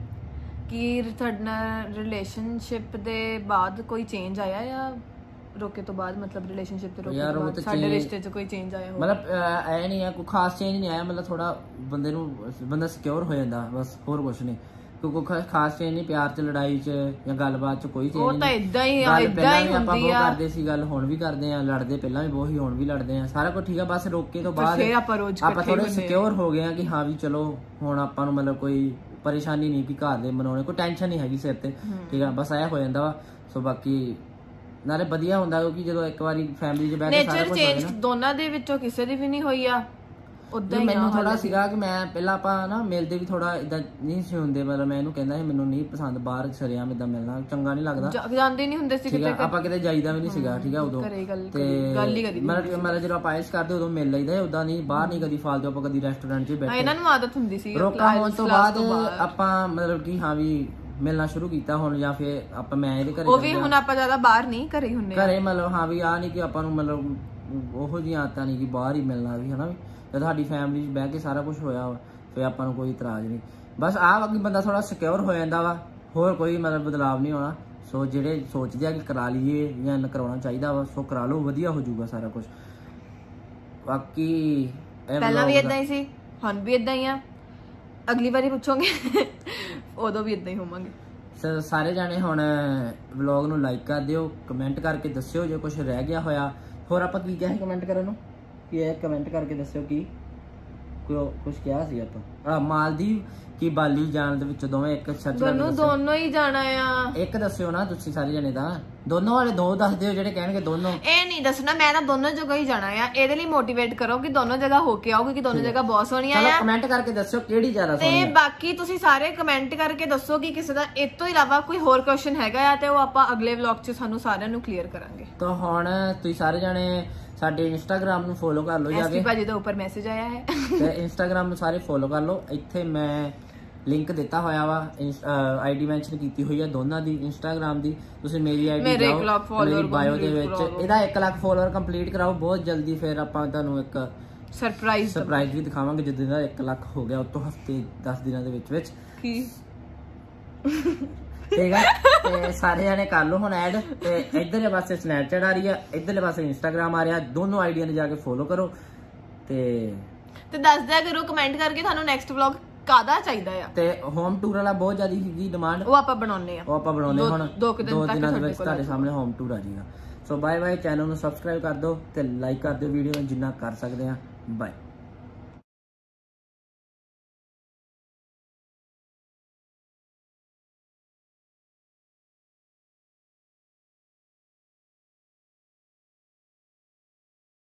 ਕਿ ਤੁਹਾਡਾ ਰਿਲੇਸ਼ਨਸ਼ਿਪ ਦੇ ਬਾਅਦ ਕੋਈ ਚੇਂਜ ਆਇਆ ਜਾਂ ਰੋਕੇ ਤੋਂ ਬਾਅਦ, ਮਤਲਬ ਰਿਲੇਸ਼ਨਸ਼ਿਪ ਤੇ ਰੋਕੇ ਯਾਰ ਤੋਂ ਉਹ ਬਾਅਦ ਤਾਂ ਸਾਡੇ change- ਰਿਸ਼ਤੇ 'ਚ ਕੋਈ ਚੇਂਜ ਆਇਆ ਹੋਵੇ? ਮਤਲਬ ਐ ਨਹੀਂ ਆ ਕੋਈ ਖਾਸ ਚੇਂਜ ਨਹੀਂ ਆਇਆ, ਮਤਲਬ ਥੋੜਾ ਬੰਦੇ ਨੂੰ ਬੰਦਾ ਸਿਕਿਉਰ ਹੋ ਜਾਂਦਾ ਬਸ, ਹੋਰ ਕੁਝ ਨਹੀਂ। ਕੋਈ ਕੋਈ ਖਾਸ ਚੇਂਜ ਨਹੀਂ, ਪਿਆਰ 'ਚ ਲੜਾਈ 'ਚ ਜਾਂ ਗੱਲਬਾਤ 'ਚ ਕੋਈ ਚੇਂਜ ਉਹ ਨਹੀਂ। ਤਾਂ ਇਦਾਂ ਹੀ ਗੱਲ ਇਦਾਂ ਪਹਿਲਾਂ ਹੀ ਵੀ ਆਪਾਂ ਹੁੰਦੀ ਬਹੁਤ ਆ, ਕਰਦੇ ਸੀ, ਗੱਲ ਹੁਣ ਵੀ ਕਰਦੇ ਆ, ਲੜਦੇ ਪਹਿਲਾਂ ਵੀ ਬਹੁਤ ਹੀ ਹੁਣ ਵੀ ਲੜਦੇ ਆ, ਸਾਰਾ ਕੁਝ ਠੀਕ ਆ। ਬਸ ਰੋਕੇ ਤੋਂ ਪਰ ਬਾਅਦ ਫਿਰ ਆਪਾਂ ਰੋਜ਼ ਆਪਾਂ ਇਕੱਠੇ ਥੋੜੇ ਹੁੰਦੇ ਆ। ਸਿਕਿਉਰ ਹੋ ਗਏ ਆ ਕਿ ਹਾਂ ਵੀ ਚਲੋ ਹੁਣ ਆਪਾਂ ਨੂੰ ਮਤਲਬ ਕੋਈ ਪਰੇਸ਼ਾਨੀ ਨਹੀਂ ਕਿ ਘਰ ਦੇ ਮਨਾਉਣੇ, ਕੋਈ ਟੈਨਸ਼ਨ ਨਹੀਂ ਹੈਗੀ ਸਿਰ ਤੇ, ਠੀਕ ਆ। ਬਸ ਆਇਆ ਹੋ ਜਾਂਦਾ ਵਾ। ਸੋ ਬਾਕੀ ਨਾਲੇ ਵਧੀਆ ਹੁੰਦਾ ਕਿਉਂਕਿ ਜਦੋਂ ਇੱਕ ਵਾਰੀ ਫੈਮਿਲੀ 'ਚ ਬਹਿ ਕੇ ਸਾਰਾ ਨੇਚਰ ਕੁਝ ਹੋ ਚੇਂਜ ਗਿਆ ਨਾ। ਦੋਨਾਂ ਦੇ ਵਿੱਚੋਂ ਕਿਸੇ ਦੀ ਵੀ ਨਹੀਂ ਹੋਈ ਆ ਉਦਾਂ ਹੀ। ਮੈਨੂੰ ਥੋੜਾ ਸੀਗਾ ਕਿ ਮੈਂ ਪਹਿਲਾਂ ਆਪਾਂ ਨਾ ਮਿਲਦੇ ਵੀ ਥੋੜਾ ਇਦਾਂ ਨਹੀਂ ਸੀ ਹੁੰਦੇ, ਮਤਲਬ ਮੈਂ ਇਹਨੂੰ ਕਹਿੰਦਾ ਸੀ ਮੈਨੂੰ ਨਹੀਂ ਪਸੰਦ ਬਾਹਰ ਸਰਿਆਮ ਇਦਾਂ ਮਿਲਣਾ, ਚੰਗਾ ਨਹੀਂ ਲੱਗਦਾ, ਜਾਂਦੇ ਨਹੀਂ ਹੁੰਦੇ ਸੀ ਠੀਕ ਕਿਤੇ। ਆ। ਆਪਾਂ ਕਿਤੇ ਜਾਈਦਾ ਵੀ ਨਹੀਂ ਸੀਗਾ, ਠੀਕ ਆ। ਉਦੋਂ ਘਰੇ ਗੱਲ ਤੇ ਗੱਲ ਹੀ ਕਰੀ ਮਤਲਬ ਮਤਲਬ ਜਦੋਂ ਆਪਾਂ ਆਇਸ ਕਰਦੇ ਉਦੋਂ ਮਿਲ ਲਈਦਾ, ਉਦਾਂ ਨਹੀਂ ਬਾਹਰ ਨਹੀਂ ਕਦੀ ਫਾਲਤੂ ਆਪਾਂ ਕਦੀ ਰੈਸਟੋਰੈਂਟ 'ਚ ਬੈਠੇ। ਇਹਨਾਂ ਨੂੰ ਆਦਤ ਹੁੰਦੀ ਸੀ ਰੋਕਾ ਹੋਣ ਤੋਂ ਬਾਅਦ ਆਪਾਂ ਮਤਲਬ ਕਿ ਹਾਂ ਵੀ ਮਿਲਣਾ ਸ਼ੁਰੂ ਕੀਤਾ ਹੁਣ, ਜਾਂ ਫਿਰ ਆਪਾਂ ਮੈਂ ਇਹਦੇ ਘਰੇ ਉਹ ਵੀ ਹੁਣ ਆਪਾਂ ਜ਼ਿਆਦਾ ਬਾਹਰ ਨਹੀਂ ਘਰੇ ਹੀ ਹੁੰਨੇ ਆ। ਘਰੇ ਮਤਲਬ ਹਾਂ ਵੀ ਆ ਨਹੀਂ ਕਿ ਆਪਾਂ ਨੂੰ ਮਤਲਬ ਉਹੋ ਜਿਹੀਆਂ ਆਦਤਾਂ ਨਹੀਂ ਕਿ ਬਾਹਰ ਹੀ ਮਿਲਣਾ ਵੀ, ਹਨਾ ਵੀ। ਜਦ ਸਾਡੀ ਫੈਮਿਲੀ 'ਚ ਬਹਿ ਕੇ ਸਾਰਾ ਕੁਝ ਹੋਇਆ ਵਾ ਫਿਰ ਆਪਾਂ ਨੂੰ ਕੋਈ ਇਤਰਾਜ਼ ਨਹੀਂ। ਬਸ ਆਹ ਕਿ ਬੰਦਾ ਥੋੜਾ ਸਿਕਿਉਰ ਹੋ ਜਾਂਦਾ ਵਾ, ਹੋਰ ਕੋਈ ਮਤਲਬ ਬਦਲਾਵ ਨਹੀਂ ਹੋਣਾ। ਸੋ ਜਿਹੜੇ ਸੋਚਦੇ ਆ ਕਿ ਕਰਾ ਲਈਏ ਜਾਂ ਕਰਾਉਣਾ ਚਾਹੀਦਾ ਵਾ, ਸੋ ਕਰਾ ਲਓ, ਵਧੀਆ ਹੋ ਜਾਊਗਾ ਸਾਰਾ ਕੁਝ। ਬਾਕੀ ਪਹਿਲਾਂ ਵੀ ਇਦਾਂ ਹੀ ਸੀ, ਹੁਣ ਵੀ ਇਦਾਂ ਹੀ ਆ, ਅਗਲੀ ਵਾਰੀ ਪੁੱਛੋਗੇ ਉਦੋਂ ਵੀ ਇਦਾਂ ਹੀ ਹੋਵਾਂਗੇ। ਸਾਰੇ ਜਾਣੇ ਹੁਣ ਵਲੌਗ ਨੂੰ ਲਾਈਕ ਕਰ ਦਿਓ, ਕਮੈਂਟ ਕਰਕੇ ਦੱਸਿਓ ਜੇ ਕੁਝ ਰਹਿ ਗਿਆ ਹੋਇਆ। ਹੋਰ ਆਪਾਂ ਕੀ ਕਿਹਾ ਸੀ ਕਮੈਂਟ ਕਰਨ ਨੂੰ, ਕੀ ਇਹ ਕਮੈਂਟ ਕਰਕੇ ਦੱਸਿਓ ਕੀ ਕੁਝ ਕਿਹਾ ਸੀ ਆਪਾਂ। ਆ ਮਾਲਦੀਵ ਕੀ ਬਾਲੀ ਜਾਣ ਦੇ ਵਿੱਚ ਦੋਵੇਂ ਇੱਕ ਸਰਚ ਕਰਕੇ ਦੋਨੋਂ ਦੋਨੋਂ ਹੀ ਜਾਣਾ ਆ। ਇੱਕ ਦੱਸਿਓ ਨਾ ਤੁਸੀਂ ਸਾਰੇ ਜਣੇ ਤਾਂ, ਦੋਨੋਂ ਵਾਲੇ ਦੋ ਦੱਸ ਦਿਓ ਜਿਹੜੇ ਕਹਿਣਗੇ ਦੋਨੋਂ। ਇਹ ਨਹੀਂ ਦੱਸਣਾ, ਮੈਂ ਤਾਂ ਦੋਨੋਂ ਜਗ੍ਹਾ ਹੀ ਜਾਣਾ ਆ। ਇਹਦੇ ਲਈ ਮੋਟੀਵੇਟ ਕਰੋ ਕਿ ਦੋਨੋਂ ਜਗ੍ਹਾ ਹੋ ਕੇ ਆਓ, ਕਿਉਂਕਿ ਦੋਨੋਂ ਜਗ੍ਹਾ ਬਹੁਤ ਸੋਹਣੀਆਂ ਚਲੋ ਆ। ਕਮੈਂਟ ਕਰਕੇ ਦੱਸਿਓ ਕਿਹੜੀ ਜ਼ਿਆਦਾ ਤੇ ਸੋਹਣੀ ਹੈ। ਬਾਕੀ ਤੁਸੀਂ ਸਾਰੇ ਕਮੈਂਟ ਕਰਕੇ ਦੱਸੋ ਕਿ ਕਿਸੇ ਦਾ ਇਸ ਤੋਂ ਇਲਾਵਾ ਕੋਈ ਹੋਰ ਕੁਐਸਚਨ ਹੈਗਾ ਆ, ਤੇ ਉਹ ਆਪਾਂ ਅਗਲੇ ਵਲੌਗ 'ਚ ਸਾਨੂੰ ਸਾਰਿਆਂ ਨੂੰ ਕਲੀਅਰ ਕਰਾਂਗੇ। ਤਾਂ ਹੁਣ ਤੁਸੀਂ ਸਾਰੇ ਜਣੇ ਸਾਡੇ ਇੰਸਟਾਗ੍ਰਾਮ ਨੂੰ ਫੋਲੋ ਕਰ ਲਓ ਜਾ ਐਸਪੀ ਕੇ, ਭਾਜੀ ਦਾ ਉੱਪਰ ਮੈਸੇਜ ਆਇਆ ਹੈ। ਤੇ ਇੰਸਟਾਗ੍ਰਾਮ ਨੂੰ ਸਾਰੇ ਫੋਲੋ ਕਰ ਲਓ। ਇੱਥੇ ਮੈਂ ਲਿੰਕ ਦਿੱਤਾ ਹੋਇਆ ਵਾ, ਆਈਡੀ ਮੈਂਸ਼ਨ ਕੀਤੀ ਹੋਈ ਹੈ ਦੋਨਾਂ ਦੀ, ਇੰਸਟਾਗ੍ਰਾਮ ਦੀ। ਤੁਸੀਂ ਮੇਰੀ ਆਈਡੀ ਜਾਓ, ਮੇਰੀ ਬਾਇਓ ਦੇ ਵਿੱਚ ਇਹਦਾ ਇੱਕ ਲੱਖ ਫੋਲੋਅਰ ਕੰਪਲੀਟ ਕਰਾਓ ਬਹੁਤ ਜਲਦੀ, ਫਿਰ ਆਪਾਂ ਤੁਹਾਨੂੰ ਇੱਕ ਸਰਪ੍ਰਾਈਜ਼ ਸਰਪ੍ਰਾਈਜ਼ ਵੀ ਦਿਖਾਵਾਂਗੇ ਜਦੋਂ ਦਾ ਇੱਕ ਲੱਖ ਹੋ ਗਿਆ, ਉਸ ਤੋਂ ਹਫਤੇ ਦਸ ਦਿਨਾਂ ਦੇ ਵਿੱਚ ਵਿੱਚ ਕੀ ਠੀਕ ਹੈ। ਤੇ ਸਾਰੇ ਜਣੇ ਕਰ ਲਓ ਹੁਣ ਐਡ। ਤੇ ਇਧਰਲੇ ਪਾਸੇ ਸਨੈਪਚੈਟ ਆ ਰਹੀ ਹੈ, ਇਧਰਲੇ ਪਾਸੇ ਇੰਸਟਾਗ੍ਰਾਮ ਆ ਰਿਹਾ, ਦੋਨੋਂ ਆਈਡੀਆਂ ਨੇ ਜਾ ਕੇ ਫੋਲੋ ਕਰੋ ਤੇ ਤੇ ਦੱਸ ਦਿਆ ਕਰੋ ਕਮੈਂਟ ਕਰਕੇ ਤੁਹਾਨੂੰ ਨੈਕਸਟ ਵਲੌਗ ਕਾਦਾ ਚਾਹੀਦਾ ਆ। ਤੇ ਹੋਮ ਟੂਰ ਵਾਲਾ ਬਹੁਤ ਜ਼ਿਆਦਾ ਸੀਗੀ ਡਿਮਾਂਡ, ਉਹ ਆਪਾਂ ਬਣਾਉਣੇ ਆ, ਉਹ ਆਪਾਂ ਬਣਾਉਣੇ ਹੁਣ ਦੋ ਕੁ ਦਿਨ ਤੱਕ ਦਿਨਾਂ ਦੇ ਵਿੱਚ ਤੁਹਾਡੇ ਸਾਹਮਣੇ ਹੋਮ ਟੂਰ ਆ ਜਾਏਗਾ। ਸੋ ਬਾਏ ਬਾਏ, ਚੈਨਲ ਨੂੰ ਸਬਸਕ੍ਰਾਈਬ ਕਰ ਦਿਓ ਤੇ ਲਾਈਕ ਕਰ ਦਿਓ ਵੀਡੀਓ ਨੂੰ ਜਿੰਨਾ ਕਰ ਸਕਦੇ ਆ। ਬਾਏ।